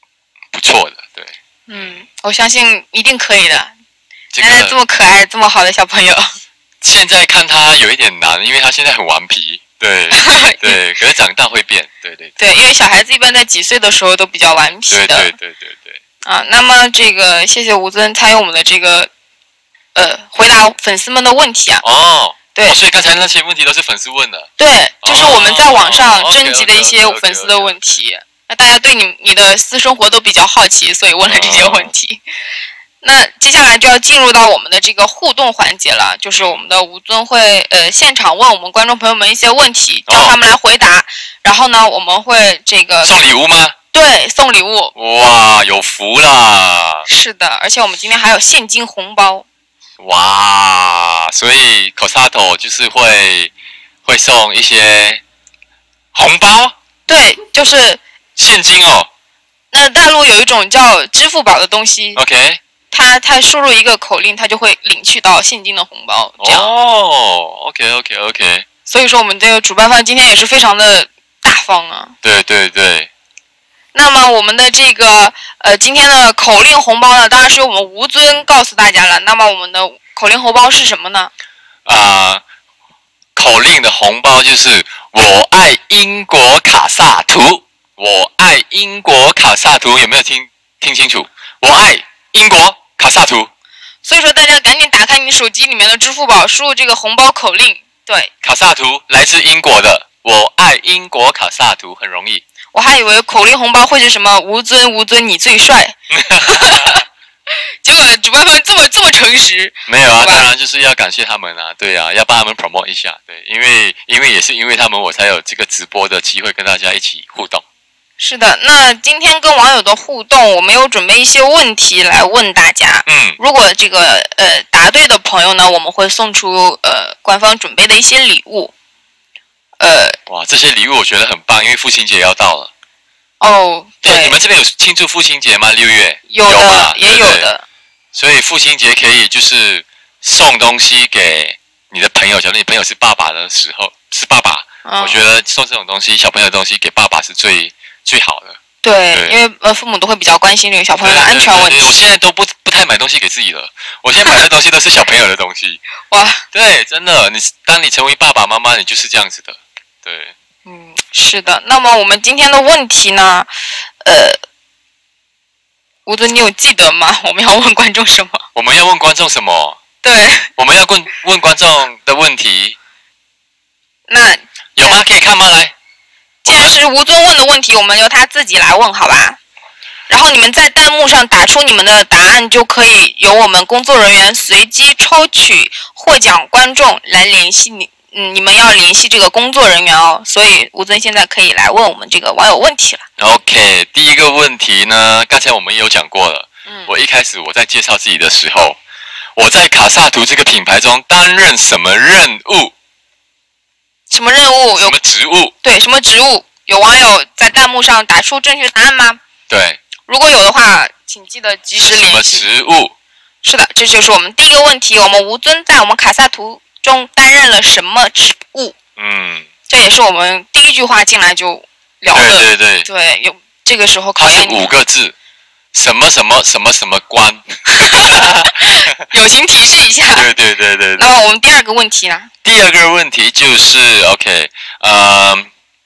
Speaker 1: 我相信一定可以的。
Speaker 3: 这个
Speaker 1: 楠楠这么可爱、这么好的小朋友，
Speaker 3: 现在看他有一点难，因为他现在很顽皮。对对，可是长大会变。对对
Speaker 1: 对，因为小孩子一般在几岁的时候都比较顽皮的。
Speaker 3: 对对对对对。
Speaker 1: 啊，那么这个谢谢吴尊参与我们的这个呃回答粉丝们的问题啊。
Speaker 3: 哦。
Speaker 1: 对、
Speaker 3: 哦，所以刚才那些问题都是粉丝问的。
Speaker 1: 对，就是我们在网上
Speaker 3: 哦
Speaker 1: 征集的一些粉丝的问题。那大家对你你的私生活都比较好奇，所以问了这些问题。哦、那接下来就要进入到我们的这个互动环节了，就是我们的吴尊会呃现场问我们观众朋友们一些问题，叫他们来回答。哦、然后呢，我们会这个
Speaker 3: 送礼物吗？
Speaker 1: 对，送礼物。
Speaker 3: 哇，有福啦！
Speaker 1: 是的，而且我们今天还有现金红包。
Speaker 3: 哇，所以 Cosato 就是会会送一些红包，
Speaker 1: 对，就是
Speaker 3: 现金哦。
Speaker 1: 那大陆有一种叫支付宝的东西
Speaker 3: ，OK，
Speaker 1: 它它输入一个口令，它就会领取到现金的红包，这样。
Speaker 3: 哦 ，OK OK OK。
Speaker 1: 所以说我们这个主办方今天也是非常的大方啊。
Speaker 3: 对对对。
Speaker 1: 那么我们的这个呃今天的口令红包呢，当然是由我们吴尊告诉大家了。那么我们的口令红包是什么呢？
Speaker 3: 啊、呃，口令的红包就是我爱英国卡萨图，我爱英国卡萨图，有没有听听清楚？我爱英国卡萨图。
Speaker 1: 所以说大家赶紧打开你手机里面的支付宝，输入这个红包口令。对，
Speaker 3: 卡萨图来自英国的，我爱英国卡萨图，很容易。
Speaker 1: 我还以为口令红包会是什么吴尊吴尊你最帅，结果主办方这么这么诚实。
Speaker 3: 没有啊，当然就是要感谢他们啊，对啊，要帮他们 promote 一下，对，因为因为也是因为他们我才有这个直播的机会跟大家一起互动。
Speaker 1: 是的，那今天跟网友的互动，我们有准备一些问题来问大家。
Speaker 3: 嗯，
Speaker 1: 如果这个呃答对的朋友呢，我们会送出呃官方准备的一些礼物。呃，
Speaker 3: 哇，这些礼物我觉得很棒，因为父亲节要到了。
Speaker 1: 哦，对，
Speaker 3: 你们这边有庆祝父亲节吗？六月
Speaker 1: 有的，
Speaker 3: 有吗？
Speaker 1: 也有的。
Speaker 3: 所以父亲节可以就是送东西给你的朋友，假如你朋友是爸爸的时候，是爸爸，嗯、我觉得送这种东西，小朋友的东西给爸爸是最最好的。
Speaker 1: 对，对因为呃父母都会比较关心这个小朋友的安全问题。
Speaker 3: 对对对我现在都不不太买东西给自己了，我现在买的东西都是小朋友的东西。
Speaker 1: 哇，
Speaker 3: 对，真的，你当你成为爸爸妈妈，你就是这样子的。对，
Speaker 1: 嗯，是的。那么我们今天的问题呢？呃，吴尊，你有记得吗？我们要问观众什么？
Speaker 3: 我们要问观众什么？
Speaker 1: 对，
Speaker 3: 我们要问问观众的问题。
Speaker 1: 那
Speaker 3: 有吗？可以看吗？来，
Speaker 1: 既然是吴尊问的问题，我们由他自己来问，好吧？然后你们在弹幕上打出你们的答案，就可以由我们工作人员随机抽取获奖观众来联系你。嗯，你们要联系这个工作人员哦，所以吴尊现在可以来问我们这个网友问题了。
Speaker 3: OK， 第一个问题呢，刚才我们也有讲过了。
Speaker 1: 嗯，
Speaker 3: 我一开始我在介绍自己的时候，我在卡萨图这个品牌中担任什么任务？
Speaker 1: 什么任务？有
Speaker 3: 什么职务？
Speaker 1: 对，什么职务？有网友在弹幕上打出正确答案吗？
Speaker 3: 对，
Speaker 1: 如果有的话，请记得及时联系。
Speaker 3: 什么职务？
Speaker 1: 是的，这就是我们第一个问题。我们吴尊在我们卡萨图中担任了什么职务？
Speaker 3: 嗯，
Speaker 1: 这也是我们第一句话进来就聊的。
Speaker 3: 对对对，
Speaker 1: 对，有这个时候考
Speaker 3: 它是
Speaker 1: 验你
Speaker 3: 五个字，什么什么什么什么官。
Speaker 1: 友情提示一下。
Speaker 3: 对对对对对。
Speaker 1: 那么我们第二个问题呢？
Speaker 3: 第二个问题就是 OK， 呃，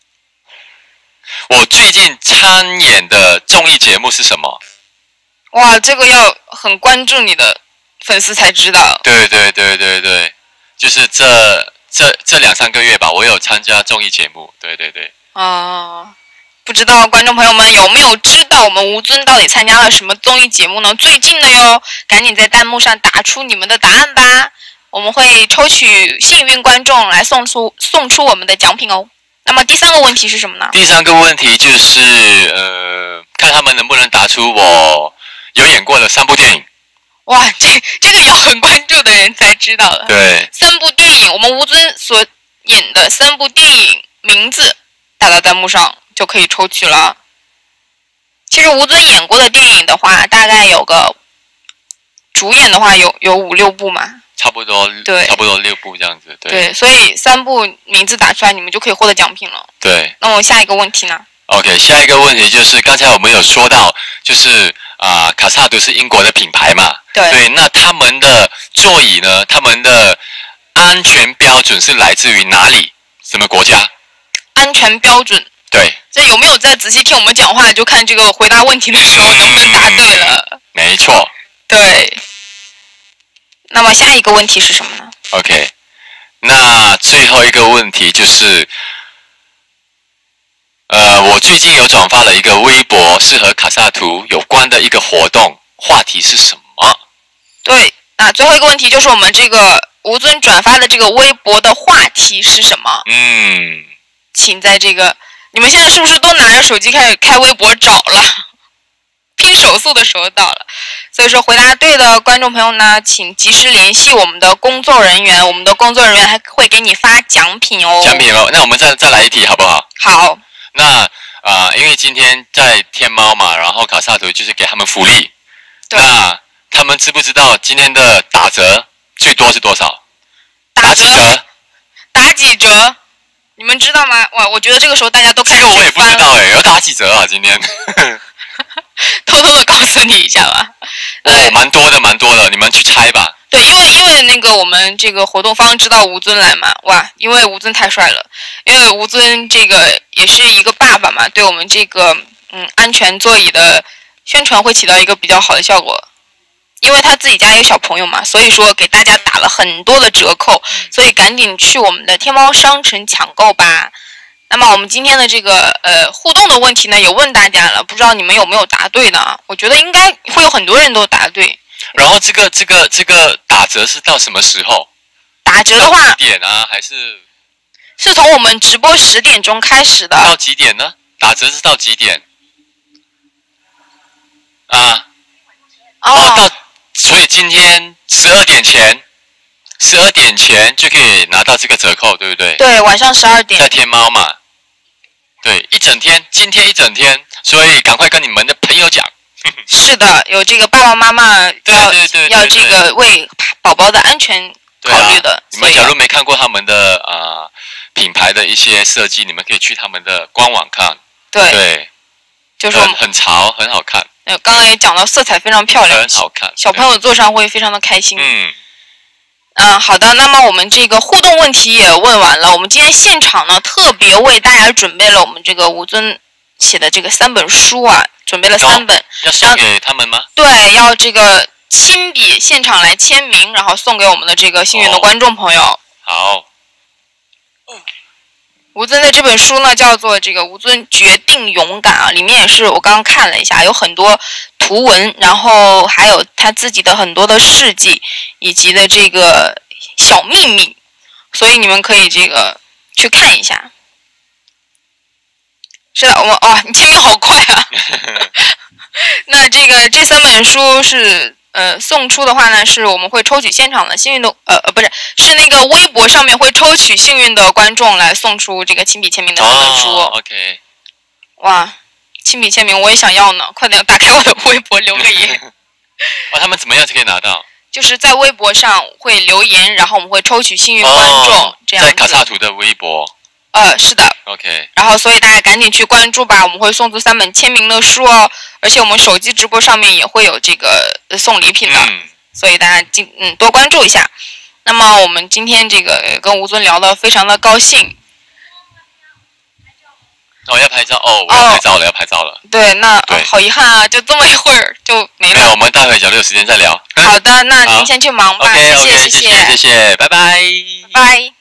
Speaker 3: 我最近参演的综艺节目是什么？
Speaker 1: 哇，这个要很关注你的粉丝才知道。
Speaker 3: 对对对对对，就是这这这两三个月吧，我有参加综艺节目。对对对。
Speaker 1: 哦，不知道观众朋友们有没有知道我们吴尊到底参加了什么综艺节目呢？最近的哟，赶紧在弹幕上打出你们的答案吧，我们会抽取幸运观众来送出送出我们的奖品哦。那么第三个问题是什么呢？
Speaker 3: 第三个问题就是呃，看他们能不能答出我有演过的三部电影。
Speaker 1: 哇，这这个要很关注的人才知道的。
Speaker 3: 对，
Speaker 1: 三部电影，我们吴尊所演的三部电影名字打到弹幕上就可以抽取了。其实吴尊演过的电影的话，大概有个主演的话有有五六部嘛。
Speaker 3: 差不多，
Speaker 1: 对，
Speaker 3: 差不多六部这样子，对。
Speaker 1: 对，所以三部名字打出来，你们就可以获得奖品了。
Speaker 3: 对。
Speaker 1: 那我下一个问题呢
Speaker 3: ？OK， 下一个问题就是刚才我们有说到，就是啊、卡萨图是英国的品牌嘛，
Speaker 1: 对
Speaker 3: 对，那他们的座椅呢，他们的安全标准是来自于哪里？什么国家？
Speaker 1: 安全标准。
Speaker 3: 对，
Speaker 1: 这有没有在仔细听我们讲话？就看这个回答问题的时候能不能答对了。
Speaker 3: 没错。
Speaker 1: 对。那么下一个问题是什么呢
Speaker 3: ？OK， 那最后一个问题就是，呃，我最近有转发了一个微博，是和卡萨图有关的一个活动，话题是什么？
Speaker 1: 对，那最后一个问题就是我们这个吴尊转发的这个微博的话题是什么？
Speaker 3: 嗯，
Speaker 1: 请在这个。你们现在是不是都拿着手机开始开微博找了？拼手速的时候到了，所以说回答对的观众朋友呢，请及时联系我们的工作人员，我们的工作人员还会给你发奖品哦。
Speaker 3: 奖品哦，那我们再再来一题好不好？
Speaker 1: 好。
Speaker 3: 那啊、呃，因为今天在天猫嘛，然后卡萨图就是给他们福利，那他们知不知道今天的打折最多是多少？
Speaker 1: 打
Speaker 3: 几折？
Speaker 1: 打几折？你们知道吗？哇，我觉得这个时候大家都开始
Speaker 3: 这个我也不知道哎，要打几折啊？今天
Speaker 1: 偷偷的告诉你一下吧。
Speaker 3: 哦，蛮多的，蛮多的，你们去猜吧。
Speaker 1: 对，因为因为那个我们这个活动方知道吴尊来嘛，哇，因为吴尊太帅了，因为吴尊这个也是一个爸爸嘛，对我们这个嗯安全座椅的宣传会起到一个比较好的效果。因为他自己家有小朋友嘛，所以说给大家打了很多的折扣，所以赶紧去我们的天猫商城抢购吧。那么我们今天的这个呃互动的问题呢，也问大家了，不知道你们有没有答对呢？我觉得应该会有很多人都答对。
Speaker 3: 然后这个这个这个打折是到什么时候？
Speaker 1: 打折的话，
Speaker 3: 几点啊？还是
Speaker 1: 是从我们直播十点钟开始的。
Speaker 3: 到几点呢？打折是到几点？啊？
Speaker 1: 哦。
Speaker 3: 哦到。所以今天十二点前，十二点前就可以拿到这个折扣，对不对？
Speaker 1: 对，晚上十二点。
Speaker 3: 在天猫嘛，对，一整天，今天一整天，所以赶快跟你们的朋友讲。
Speaker 1: 是的，有这个爸爸妈妈要
Speaker 3: 对对对
Speaker 1: 要这个为宝宝的安全考虑的。
Speaker 3: 啊、你们假如没看过他们的啊、呃、品牌的一些设计，你们可以去他们的官网看。
Speaker 1: 对。
Speaker 3: 对。
Speaker 1: 就是
Speaker 3: 很很潮，很好看。
Speaker 1: 呃，刚刚也讲到色彩非常漂亮，
Speaker 3: 很好看，
Speaker 1: 小朋友坐上会非常的开心。
Speaker 3: 嗯，
Speaker 1: 嗯，好的。那么我们这个互动问题也问完了，我们今天现场呢特别为大家准备了我们这个吴尊写的这个三本书啊，准备了三本，
Speaker 3: 要送给他们吗？
Speaker 1: 对，要这个亲笔现场来签名，然后送给我们的这个幸运的观众朋友。
Speaker 3: 哦、好。
Speaker 1: 吴尊的这本书呢，叫做这个《吴尊决定勇敢》啊，里面也是我刚刚看了一下，有很多图文，然后还有他自己的很多的事迹以及的这个小秘密，所以你们可以这个去看一下。是的，我们哦，你签名好快啊！那这个这三本书是。呃，送出的话呢，是我们会抽取现场的幸运的，呃呃，不是，是那个微博上面会抽取幸运的观众来送出这个亲笔签名的这本书。
Speaker 3: 哦、OK。
Speaker 1: 哇，亲笔签名我也想要呢，快点打开我的微博留个言。
Speaker 3: 哦，他们怎么样才可以拿到？
Speaker 1: 就是在微博上会留言，然后我们会抽取幸运观众，
Speaker 3: 哦、
Speaker 1: 这样子。
Speaker 3: 在卡萨图的微博。
Speaker 1: 呃，是的。
Speaker 3: OK。
Speaker 1: 然后，所以大家赶紧去关注吧，我们会送出三本签名的书哦，而且我们手机直播上面也会有这个送礼品的，
Speaker 3: 嗯、
Speaker 1: 所以大家今嗯多关注一下。那么我们今天这个跟吴尊聊得非常的高兴。
Speaker 3: 哦，要拍照哦，我要拍照了，哦、要拍照了。
Speaker 1: 对，那对、哦、好遗憾啊，就这么一会儿就没了。
Speaker 3: 没有，我们待会假如有时间再聊。
Speaker 1: 好的，那您先去忙吧。
Speaker 3: OK，
Speaker 1: 谢
Speaker 3: OK，
Speaker 1: 谢，
Speaker 3: 谢谢，谢谢，拜拜，
Speaker 1: 拜拜。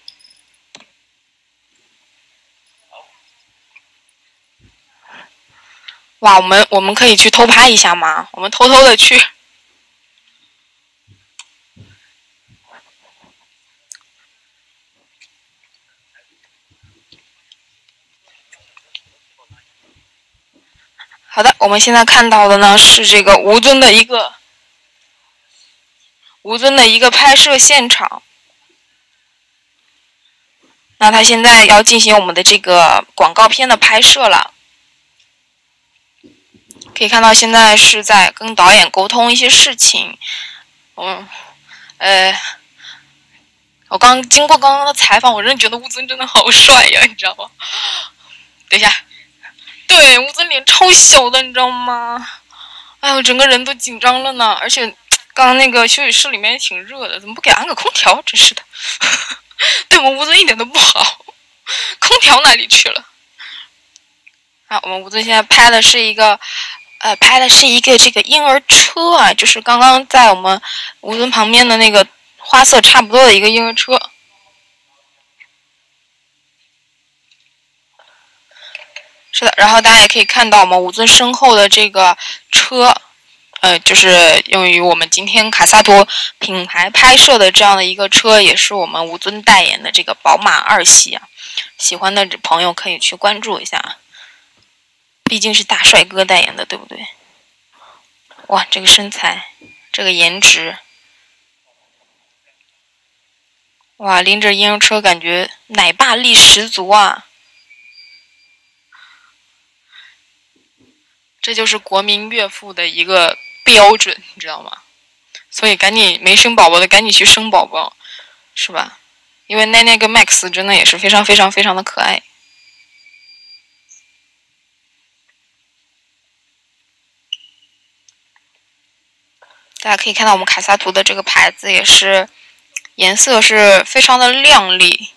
Speaker 1: 哇，我们我们可以去偷拍一下吗？我们偷偷的去。好的，我们现在看到的呢是这个吴尊的一个吴尊的一个拍摄现场。那他现在要进行我们的这个广告片的拍摄了。可以看到，现在是在跟导演沟通一些事情。嗯，呃，我刚经过刚刚的采访，我真的觉得吴尊真的好帅呀，你知道吗？等一下，对，吴尊脸超小的，你知道吗？ 哎呦，整个人都紧张了呢。而且刚刚那个休息室里面也挺热的，怎么不给安个空调？真是的，对我们吴尊一点都不好。空调哪里去了？啊，我们吴尊现在拍的是一个，呃，拍的是一个这个婴儿车啊，就是刚刚在我们吴尊旁边的那个花色差不多的一个婴儿车。是的，然后大家也可以看到我们吴尊身后的这个车，呃，就是用于我们今天卡萨图品牌拍摄的这样的一个车，也是我们吴尊代言的这个宝马二系啊。喜欢的朋友可以去关注一下，毕竟是大帅哥代言的，对不对？哇，这个身材，这个颜值，哇，拎着婴儿车感觉奶爸力十足啊！这就是国民岳父的一个标准，你知道吗？所以赶紧没生宝宝的赶紧去生宝宝，是吧？因为奈奈跟 Max 真的也是非常非常非常的可爱。大家可以看到我们卡萨图的这个牌子也是颜色是非常的亮丽。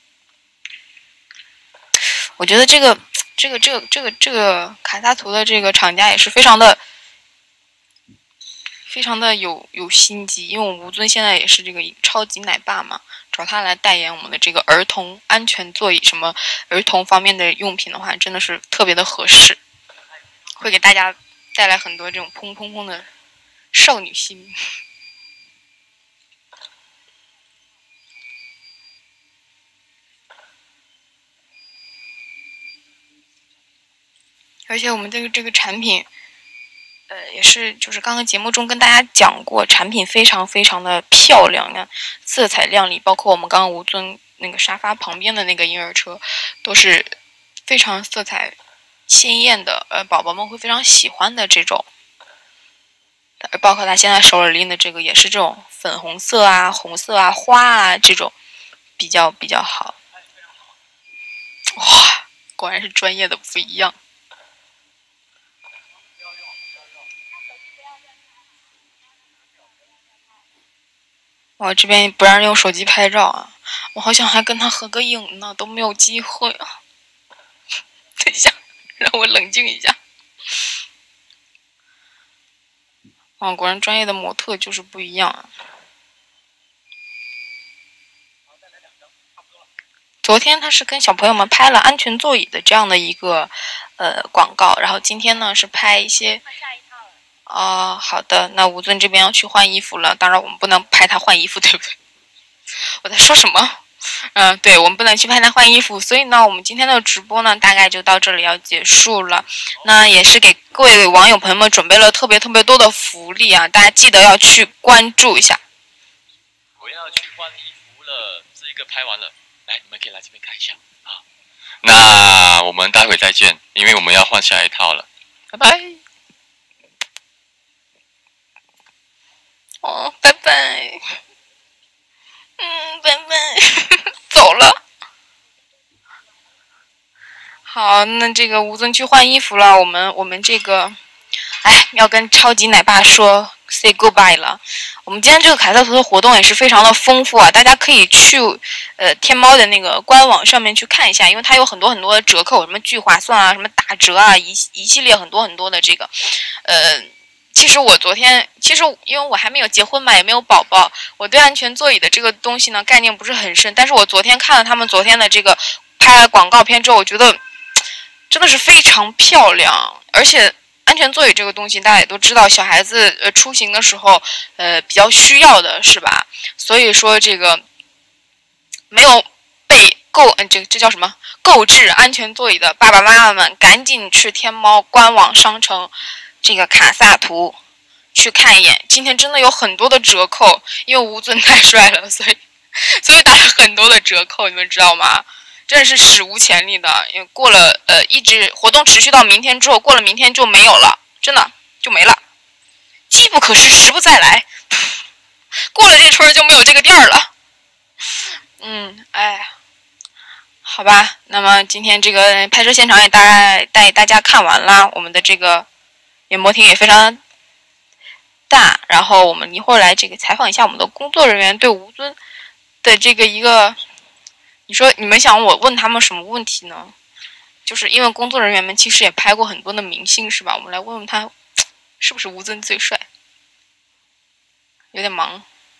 Speaker 1: 我觉得这个这个这个这个这个卡萨图的这个厂家也是非常的非常的有有心机，因为我们吴尊现在也是这个超级奶爸嘛，找他来代言我们的这个儿童安全座椅什么儿童方面的用品的话，真的是特别的合适，会给大家带来很多这种砰砰砰的少女心。而且我们这个这个产品，呃，也是就是刚刚节目中跟大家讲过，产品非常非常的漂亮，你看色彩亮丽，包括我们刚刚吴尊那个沙发旁边的那个婴儿车，都是非常色彩鲜艳的，呃，宝宝们会非常喜欢的这种。包括他现在手里拎的这个也是这种粉红色啊、红色啊、花啊这种比较比较好。哇，果然是专业的不一样。我这边不让人用手机拍照啊，我好想还跟他合个影呢，都没有机会啊。等一下，让我冷静一下。啊，果然专业的模特就是不一样啊。昨天他是跟小朋友们拍了安全座椅的这样的一个呃广告，然后今天呢是拍一些。哦，好的，那吴尊这边要去换衣服了，当然我们不能拍他换衣服，对不对？我在说什么？嗯、呃，对，我们不能去拍他换衣服，所以呢，我们今天的直播呢，大概就到这里要结束了。那也是给各位网友朋友们准备了特别特别多的福利啊，大家记得要去关注一下。
Speaker 3: 我要去换衣服了，这一个拍完了，来，你们可以来这边看一下啊。那我们待会再见，因为我们要换下一套了，
Speaker 1: 拜拜。哦，拜拜。嗯，拜拜。走了。好，那这个吴尊去换衣服了，我们我们这个，哎，要跟超级奶爸说 say goodbye 了。我们今天这个凯瑟图的活动也是非常的丰富啊，大家可以去呃天猫的那个官网上面去看一下，因为它有很多很多的折扣，什么聚划算啊，什么打折啊，一一系列很多很多的这个，呃。其实我昨天，其实因为我还没有结婚嘛，也没有宝宝，我对安全座椅的这个东西呢概念不是很深。但是我昨天看了他们昨天的这个拍广告片之后，我觉得真的是非常漂亮。而且安全座椅这个东西大家也都知道，小孩子呃出行的时候呃比较需要的是吧？所以说这个没有被购，嗯，这这叫什么？购置安全座椅的爸爸妈妈们，赶紧去天猫官网商城。这个卡萨图去看一眼，今天真的有很多的折扣，因为吴尊太帅了，所以所以打了很多的折扣，你们知道吗？真的是史无前例的，因为过了呃一直活动持续到明天之后，过了明天就没有了，真的就没了，机不可失，时不再来，过了这村就没有这个店儿了。嗯，哎，好吧，那么今天这个拍摄现场也大概带大家看完了，我们的这个。演播厅也非常大，然后我们一会儿来这个采访一下我们的工作人员对吴尊的这个一个，你说你们想我问他们什么问题呢？就是因为工作人员们其实也拍过很多的明星，是吧？我们来问问他，是不是吴尊最帅？有点忙。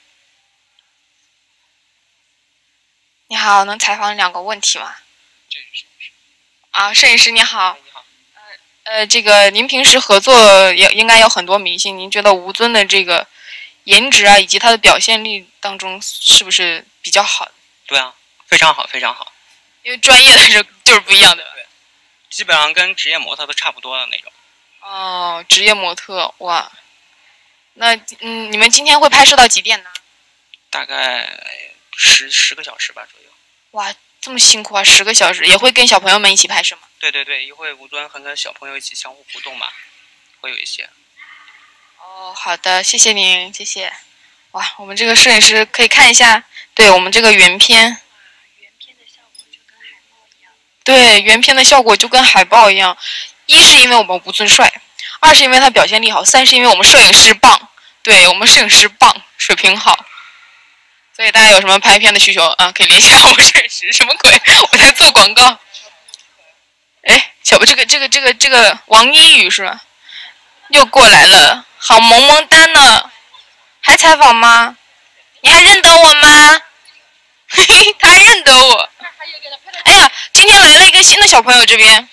Speaker 1: 你好，能采访两个问题吗？啊，摄影师你好。你好。呃，这个您平时合作也应该有很多明星，您觉得吴尊的这个颜值啊，以及他的表现力当中，是不是比较好的？
Speaker 4: 对啊，非常好，非常好。
Speaker 1: 因为专业的是就是不一样的。
Speaker 4: 对，基本上跟职业模特都差不多的那种。
Speaker 1: 哦，职业模特哇，那嗯，你们今天会拍摄到几点呢？
Speaker 4: 大概十十个小时吧左右。
Speaker 1: 哇，这么辛苦啊！十个小时，也会跟小朋友们一起拍摄吗？
Speaker 4: 对对对，一会吴尊和跟小朋友一起相互互动嘛，会有一些。
Speaker 1: 哦，好的，谢谢您，谢谢。哇，我们这个摄影师可以看一下，对我们这个原片。
Speaker 2: 原片的效果就跟海报一样。
Speaker 1: 对，原片的效果就跟海报一样。一是因为我们吴尊帅，二是因为他表现力好，三是因为我们摄影师棒。对，我们摄影师棒，水平好。所以大家有什么拍片的需求啊，可以联系到我们摄影师。什么鬼？我在做广告。哎，小不，这个这个这个这个王一宇是吧？又过来了，好萌萌哒呢。还采访吗？你还认得我吗？嘿嘿，他还认得我。哎呀，今天来了一个新的小朋友这边。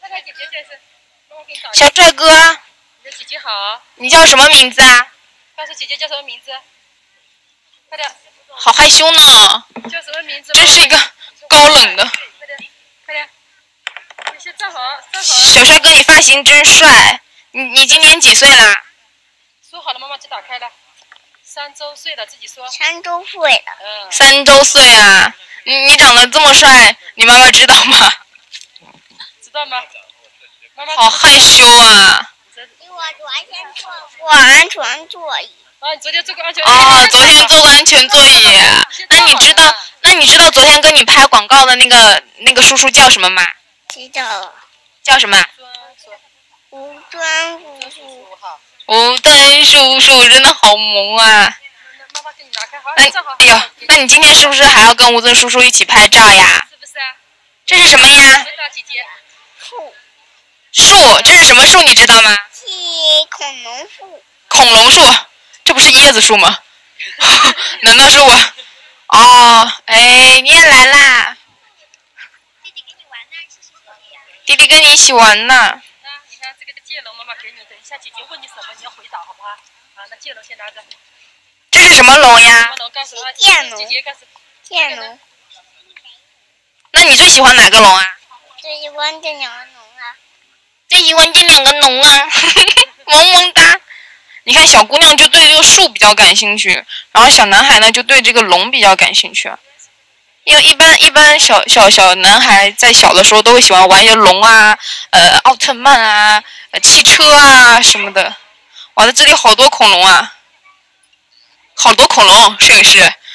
Speaker 1: 小帅哥。
Speaker 5: 你的姐姐好。
Speaker 1: 你叫什么名字啊？
Speaker 5: 告诉姐姐叫什么名字？快点。
Speaker 1: 好害羞呢。
Speaker 5: 叫什么名字？
Speaker 1: 真是一个高冷的。
Speaker 5: 快点，快点。你先站好，站好。
Speaker 1: 小帅哥，你发型真帅。你你今年几岁啦？
Speaker 5: 说好了，妈妈就打开了。三周岁了，自己说。
Speaker 2: 三周岁了。
Speaker 5: 嗯。
Speaker 1: 三周岁啊！你你长得这么帅，你妈妈知道吗？
Speaker 5: 知道吗？妈妈。
Speaker 1: 好害羞啊！
Speaker 2: 因为我昨天坐过安全座椅。
Speaker 5: 啊，你昨天坐过安全座椅。
Speaker 1: 哦，昨天坐过安全座椅。那你知道，那你知道昨天跟你拍广告的那个那个叔叔叫什么吗？
Speaker 2: 知道。
Speaker 1: 叫什么？
Speaker 2: 吴尊叔叔。
Speaker 1: 吴尊叔叔真的好萌啊！
Speaker 5: 妈妈给你拿开，好，
Speaker 1: 那
Speaker 5: 站好。
Speaker 1: 哎呦，那你今天是不是还要跟吴尊叔叔一起拍照呀？
Speaker 5: 是不是啊？
Speaker 1: 这是什么呀？
Speaker 5: 姐姐。
Speaker 2: 树。
Speaker 1: 树，这是什么树？你知道吗？
Speaker 2: 是恐龙树。
Speaker 1: 恐龙树，这不是椰子树吗？难道是我？哦，哎，你也来啦！
Speaker 2: 弟弟跟你玩呢，是什么呀？
Speaker 1: 弟弟跟你一起玩呢。
Speaker 5: 那你看这个的剑龙，妈妈给你，等一下姐姐问你什么，你要回答，好不好？啊，那剑龙先拿着。
Speaker 1: 这是什么龙呀？
Speaker 5: 什么龙？告诉他。
Speaker 2: 剑龙。
Speaker 5: 姐姐告诉。
Speaker 2: 剑龙。
Speaker 1: 那你最喜欢哪个龙啊？
Speaker 2: 最喜欢这两个龙啊。
Speaker 1: 最喜欢这两个龙啊，萌萌哒。你看小姑娘就对这个树比较感兴趣，然后小男孩呢就对这个龙比较感兴趣。因为一般一般小小小男孩在小的时候都会喜欢玩一些龙啊，呃，奥特曼啊，呃，汽车啊什么的。哇，在这里好多恐龙啊，好多恐龙，摄影师。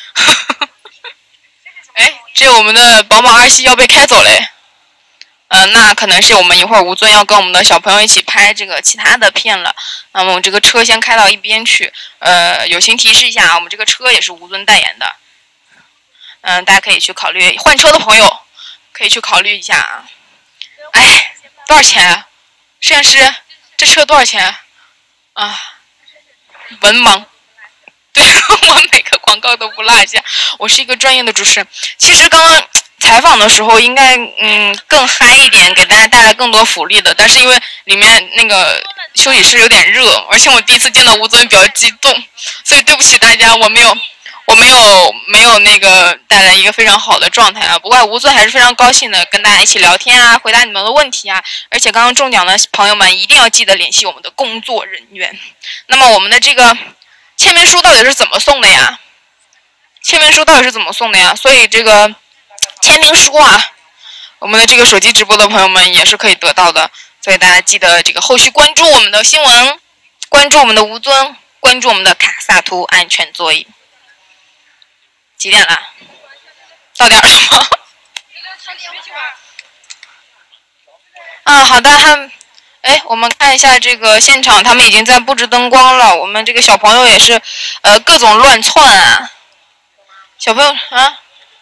Speaker 1: 哎，这我们的宝马二系要被开走嘞。呃，那可能是我们一会儿吴尊要跟我们的小朋友一起拍这个其他的片了。那么我们这个车先开到一边去。呃，友情提示一下啊，我们这个车也是吴尊代言的。嗯、呃，大家可以去考虑换车的朋友，可以去考虑一下啊。哎，多少钱啊？摄像师，这车多少钱啊？啊，文盲。对，我每个广告都不落下。我是一个专业的主持人。其实刚刚采访的时候应该嗯更嗨一点，给大家带来更多福利的。但是因为里面那个休息室有点热，而且我第一次见到吴尊比较激动，所以对不起大家，我没有我没有没有那个带来一个非常好的状态啊。不过吴尊还是非常高兴的跟大家一起聊天啊，回答你们的问题啊。而且刚刚中奖的朋友们一定要记得联系我们的工作人员。那么我们的这个签名书到底是怎么送的呀？签名书到底是怎么送的呀？所以这个签名书啊，我们的这个手机直播的朋友们也是可以得到的。所以大家记得这个后续关注我们的新闻，关注我们的吴尊，关注我们的卡萨图安全座椅。几点了？到点了吗？啊，好的，还哎，我们看一下这个现场，他们已经在布置灯光了。我们这个小朋友也是，呃，各种乱窜啊。小朋友啊，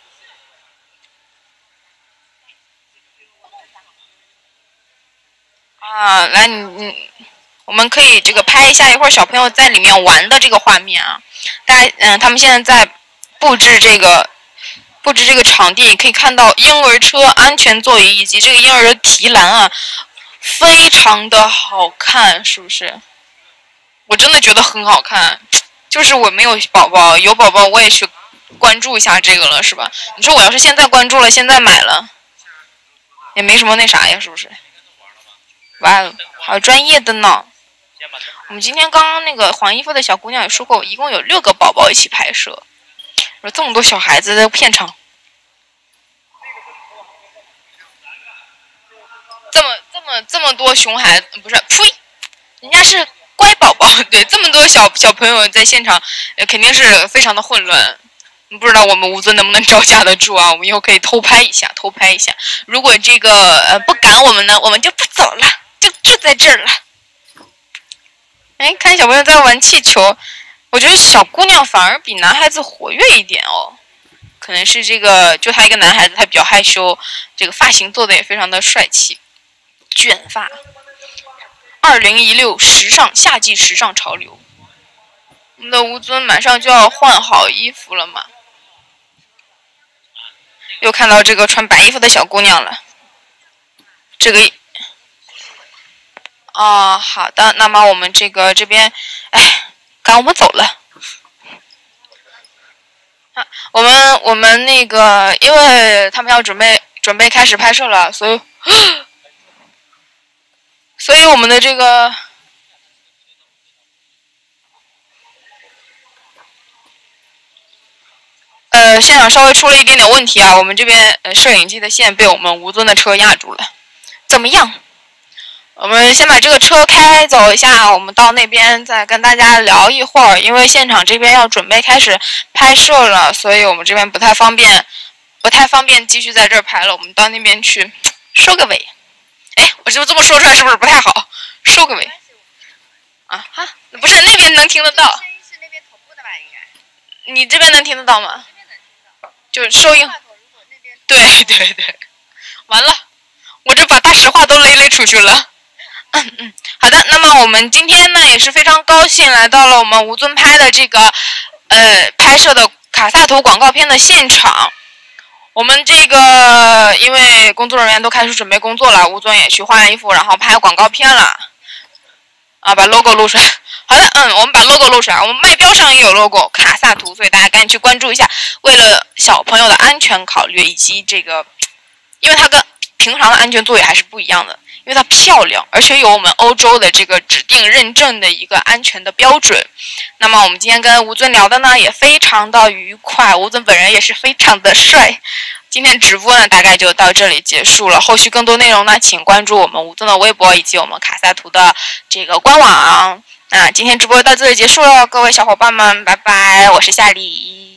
Speaker 1: 啊，来你你，我们可以这个拍一下一会儿小朋友在里面玩的这个画面啊。大家嗯，他们现在在布置这个布置这个场地，可以看到婴儿车、安全座椅以及这个婴儿的提篮啊。非常的好看，是不是？我真的觉得很好看，就是我没有宝宝，有宝宝我也去关注一下这个了，是吧？你说我要是现在关注了，现在买了，也没什么那啥呀，是不是？哇哦，好专业的呢！我们今天刚刚那个黄衣服的小姑娘也说过，一共有六个宝宝一起拍摄，说这么多小孩子在片场。这么这么这么多熊孩子，不是，呸，人家是乖宝宝，对，这么多小小朋友在现场，呃，肯定是非常的混乱。不知道我们吴尊能不能招架得住啊？我们以后可以偷拍一下，偷拍一下。如果这个呃不赶我们呢，我们就不走了，就住在这儿了。哎，看小朋友在玩气球，我觉得小姑娘反而比男孩子活跃一点哦。可能是这个，就他一个男孩子，他比较害羞，这个发型做的也非常的帅气。卷发，二零一六时尚夏季时尚潮流。我们的吴尊马上就要换好衣服了嘛，又看到这个穿白衣服的小姑娘了。这个，哦，好的，那么我们这个这边，哎，赶我们走了。啊，我们我们那个，因为他们要准备准备开始拍摄了，所以。所以我们的这个，呃，现场稍微出了一点点问题啊，我们这边呃摄影机的线被我们吴尊的车压住了。怎么样？我们先把这个车开走一下，我们到那边再跟大家聊一会儿，因为现场这边要准备开始拍摄了，所以我们这边不太方便，不太方便继续在这儿拍了，我们到那边去收个尾。哎，我就这么说出来是不是不太好？收个尾。啊哈，不是那边能听得到。声音是那边同步的吧？应该。你这边能听得到吗？这边能听到。就是收音。对对对，完了，我这把大实话都勒勒出去了。嗯嗯，好的，那么我们今天呢也是非常高兴来到了我们吴尊拍的这个呃拍摄的卡萨图广告片的现场。我们这个因为工作人员都开始准备工作了，吴尊也去换衣服，然后拍广告片了。啊，把 logo 录出来。好的，嗯，我们把 logo 录出来。我们卖标上也有 logo 卡萨图，所以大家赶紧去关注一下。为了小朋友的安全考虑，以及这个，因为它跟平常的安全座椅还是不一样的，因为它漂亮，而且有我们欧洲的这个指定认证的一个安全的标准。那么我们今天跟吴尊聊的呢也非常的愉快，吴尊本人也是非常的帅。今天直播呢大概就到这里结束了，后续更多内容呢请关注我们吴尊的微博以及我们卡萨图的这个官网。那今天直播到这里结束了，各位小伙伴们拜拜，我是夏丽。